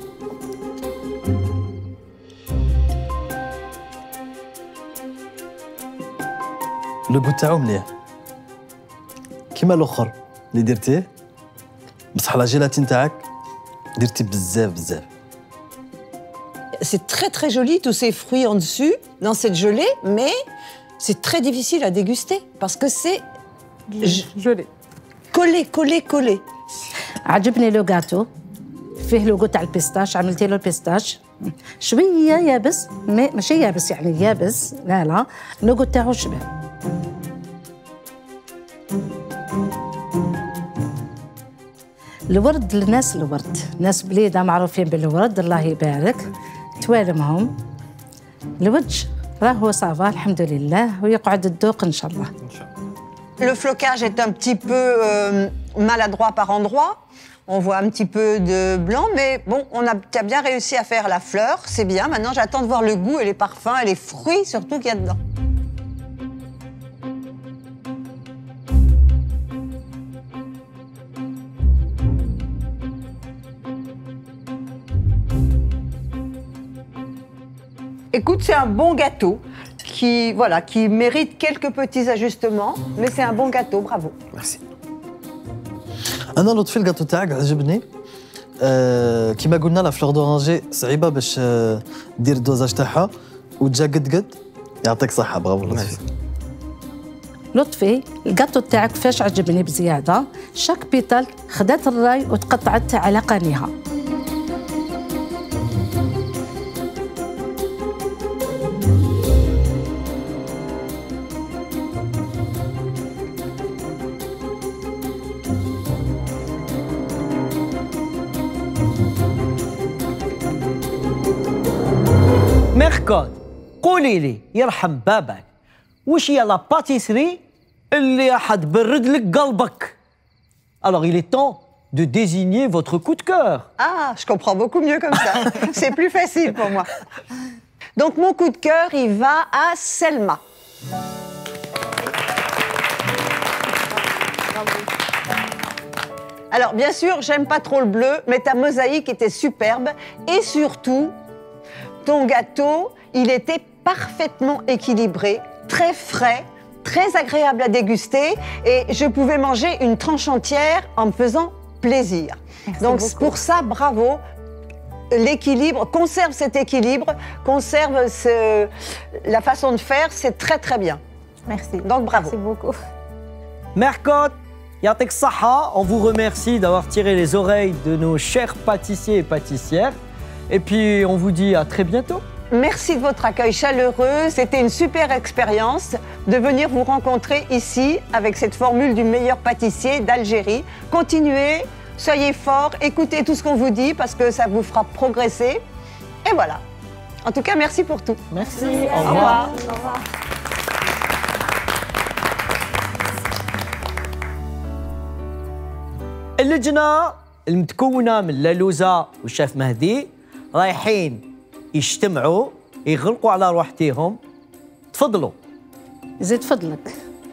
لو غو تاعو مليح كيما الاخر اللي درتيه، بصح لا جيلاتين تاعك درتي بزاف بزاف. C'est très très joli tous ces fruits en dessus dans cette gelée, mais c'est très difficile à déguster parce que c'est gelé. Collé, collé, collé. عجبني لو غاتو فيه لوغو تاع البيستاش، عملتي له البيستاش شويه يابس، ماشي يابس يعني يابس، لا لا لوغو تاعو شباب. الورد لناس الورد، ناس بليده معروفين بالورد الله يبارك، توالمهم الوجه راهو صافا الحمد لله ويقعد الذوق ان شاء الله. Le flocage est un petit peu euh, maladroit par endroits. On voit un petit peu de blanc, mais bon, on a, tu as bien réussi à faire la fleur, c'est bien. Maintenant, j'attends de voir le goût et les parfums et les fruits surtout qu'il y a dedans. Écoute, c'est un bon gâteau qui, voilà, qui mérite quelques petits ajustements, mais c'est un bon gâteau, bravo. Merci. انا لطفي الكاطو تاعك عجبني. أه كيما قلنا لا فلور دورانجي صعيبه باش أه دير الدوزاج تاعها وتجا قد قد. يعطيك صحه برافو لطفي. لطفي الكاطو تاعك فاش عجبني بزياده، شاك بيتال خدات الراي وتقطعت على قانيها. ميركود قولي لي يرحم بابك واش هي لا باتيسري اللي راح تبرد لك قلبك. Alors il est temps de désigner votre coup de cœur. Ah, je comprends beaucoup mieux comme ça. C'est plus facile pour moi. Donc mon coup de cœur, il va à Selma. Alors, bien sûr, j'aime pas trop le bleu, mais ta mosaïque était superbe. Et surtout, ton gâteau, il était parfaitement équilibré, très frais, très agréable à déguster. Et je pouvais manger une tranche entière en me faisant plaisir. Merci Donc, beaucoup. pour ça, bravo. L'équilibre, conserve cet équilibre, conserve ce, la façon de faire, c'est très très bien. Merci. Donc, bravo. Merci beaucoup. Mercotte, Yatek Saha, on vous remercie d'avoir tiré les oreilles de nos chers pâtissiers et pâtissières. Et puis, on vous dit à très bientôt. Merci de votre accueil chaleureux. C'était une super expérience de venir vous rencontrer ici avec cette formule du meilleur pâtissier d'Algérie. Continuez, soyez forts, écoutez tout ce qu'on vous dit parce que ça vous fera progresser. Et voilà. En tout cas, merci pour tout. Merci. Au revoir. Au revoir. اللجنة المتكونة من لالوزة والشيف مهدي رايحين يجتمعوا يغلقوا على روحتيهم. تفضلوا. زيد فضلك.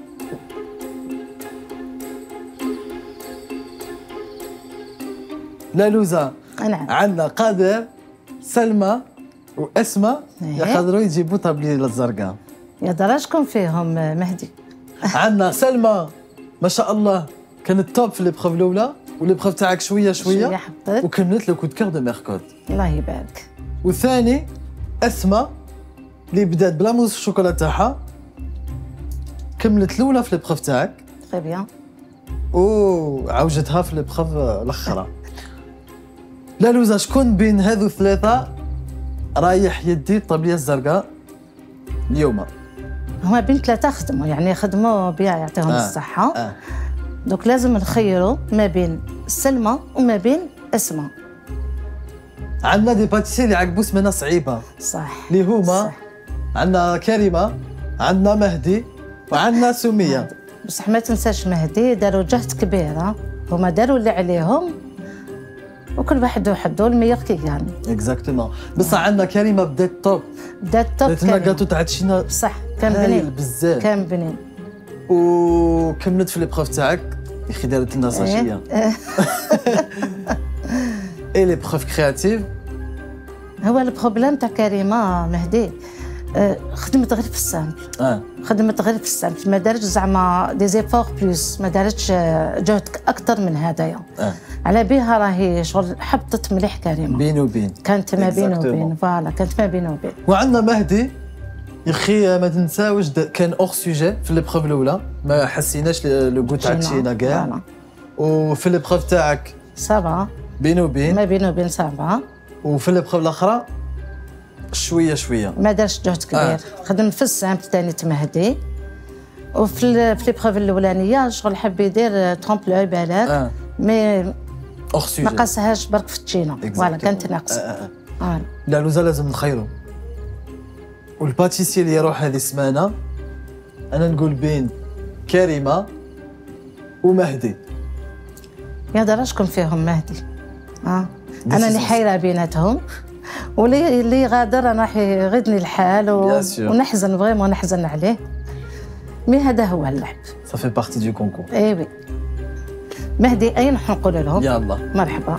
لالوزة نعم. عندنا قادر سلمى واسماء يقدروا يجيبوا طابلية الزرقاء. يا دراجكم فيهم مهدي. عندنا سلمى ما شاء الله كانت توب في ليبروف الاولى وليبروف تاعك شويه شويه, شوية حبت. وكملت لو كود كور دو ميركوت. الله يبارك. والثاني اسماء اللي بدات بلا موس في الشوكولا تاعها كملت الاولى في ليبروف تاعك. تري بيان. وعوجتها في ليبروف الاخرى. لالوزة شكون بين هذو الثلاثه رايح يدي الطابليه الزرقاء اليوم؟ هما بين ثلاثة خدموا يعني خدموا بها يعطيهم آه. الصحة. آه. دوك لازم نخيروا ما بين سلمى وما بين اسماء. عندنا دي باتيسي اللي عقبوا سمانه صعيبه. صح. اللي هما عندنا كريمه، عندنا مهدي، وعندنا سميه. بصح ما تنساش مهدي داروا جهد كبير. هما داروا اللي عليهم وكل واحد وحده الميور كي كان. اكزاكتومون. بصح عندنا كريمه بدات توب. بدات توب. بدات لنا كاتو تاع تشينا. صح كان بنين بزاف. كان بنين. وكملت في ليبروف تاعك يا اخي دارت لنا ساشيه. اي ليبروف كرياتيف. هو البروبليم تاع كريمه مهدي خدمت غير في السامبل. اه خدمت غير في السامبل ما دارتش زعما دي زيفور بلوس ما دارتش جهد اكثر من هذايا. اه على بها راهي شغل حبطت مليح كريمه. بين وبين. كانت ما بين وبين فوالا كانت ما بين وبين. وعندنا مهدي يا اخي ما تنساوش كان اور سوجي في ليبروف الاولى ما حسيناش لو كو تاع تشينا كاع. وفي ليبروف تاعك سافا بين وبين. ما بين وبين سافا. وفي ليبروف الاخرى شويه شويه ما دارش جهد كبير. آه. خدم في السامبل ثاني مهدي. وفي في ليبروف الاولانيه شغل حب يدير ترومبلو بالك. آه. مي اور سوجي ما قاسهاش برك في التشينا فوالا كانت ناقصه. آه. آه. لا لوزا لازم نخيرو. والباتيسي اللي يروح هذه السمانه انا نقول بين كريمه ومهدي. يا دراجكم فيهم مهدي. اه انا اللي حايره بيناتهم واللي اللي غادر انا راح يغدني الحال و... ونحزن فريمون نحزن عليه. مي هذا هو اللعب. صافي بارتي دو كونكور. اي وي. مهدي اين راح نقول لهم؟ يلا مرحبا.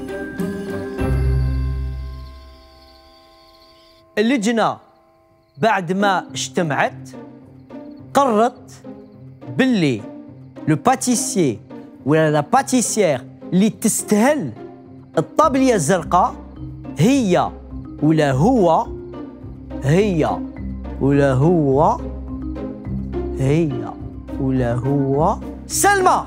اللجنة بعد ما اجتمعت قررت باللي لو باتيسيي ولا لا باتيسيير اللي تستهل الطابلية الزرقاء هي ولا هو هي ولا هو هي ولا هو سلمى.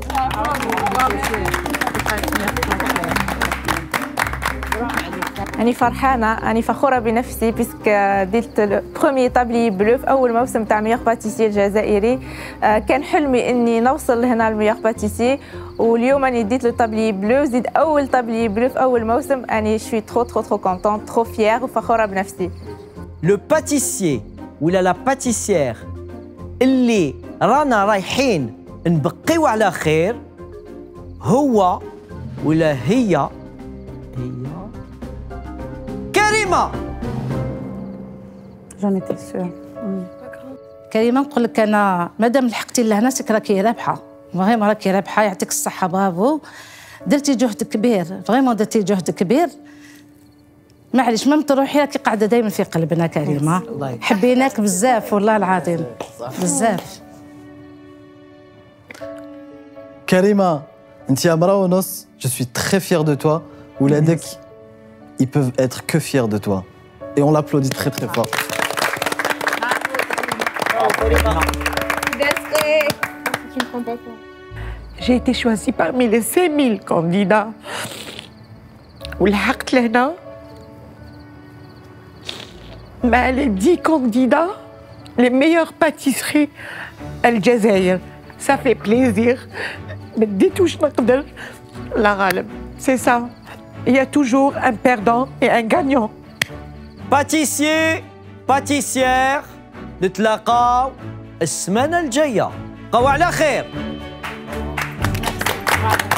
أنا فرحانة أنا فخورة بنفسي بيسك ديت البروميي طابلي بلو في أول موسم تاع ميور باتيسي الجزائري. كان حلمي إني نوصل لهنا الميور باتيسي واليوم أنا ديت لو طابلي بلو زيد أول طابلي بلو في أول موسم. أنا شوي ترو ترو ترو كونتون ترو فيير وفخورة بنفسي. لو باتيسيي ولا لا باتيسيير اللي رانا رايحين نبقيو على خير هو ولا هي هي كريمة. جوني تي سور. كريمه نقول لك انا مادام لحقتي لهنا سك راكي رابحه المهم راكي رابحه، يعطيك الصحه برافو، درتي جهد كبير، فريمون درتي جهد كبير. معليش مام تروحي راكي قاعده دائما في قلبنا كريمه، حبيناك بزاف والله العظيم بزاف. كريمه انت يا مرا ونص، je suis très fier de toi. ولادك ils peuvent être que fiers de toi et on l'applaudit très très fort. J'ai été choisie parmi les cinq mille candidats. ولحقت لهنا مع les dix candidats les meilleures pâtisseries الجزائر. Ça fait plaisir. ما ديتوش نقدر لا غالب. C'est ça. Il y a toujours un perdant et un gagnant. باتيسيي باتيسيير نتلاقاو السمانة الجاية. بقاو على خير.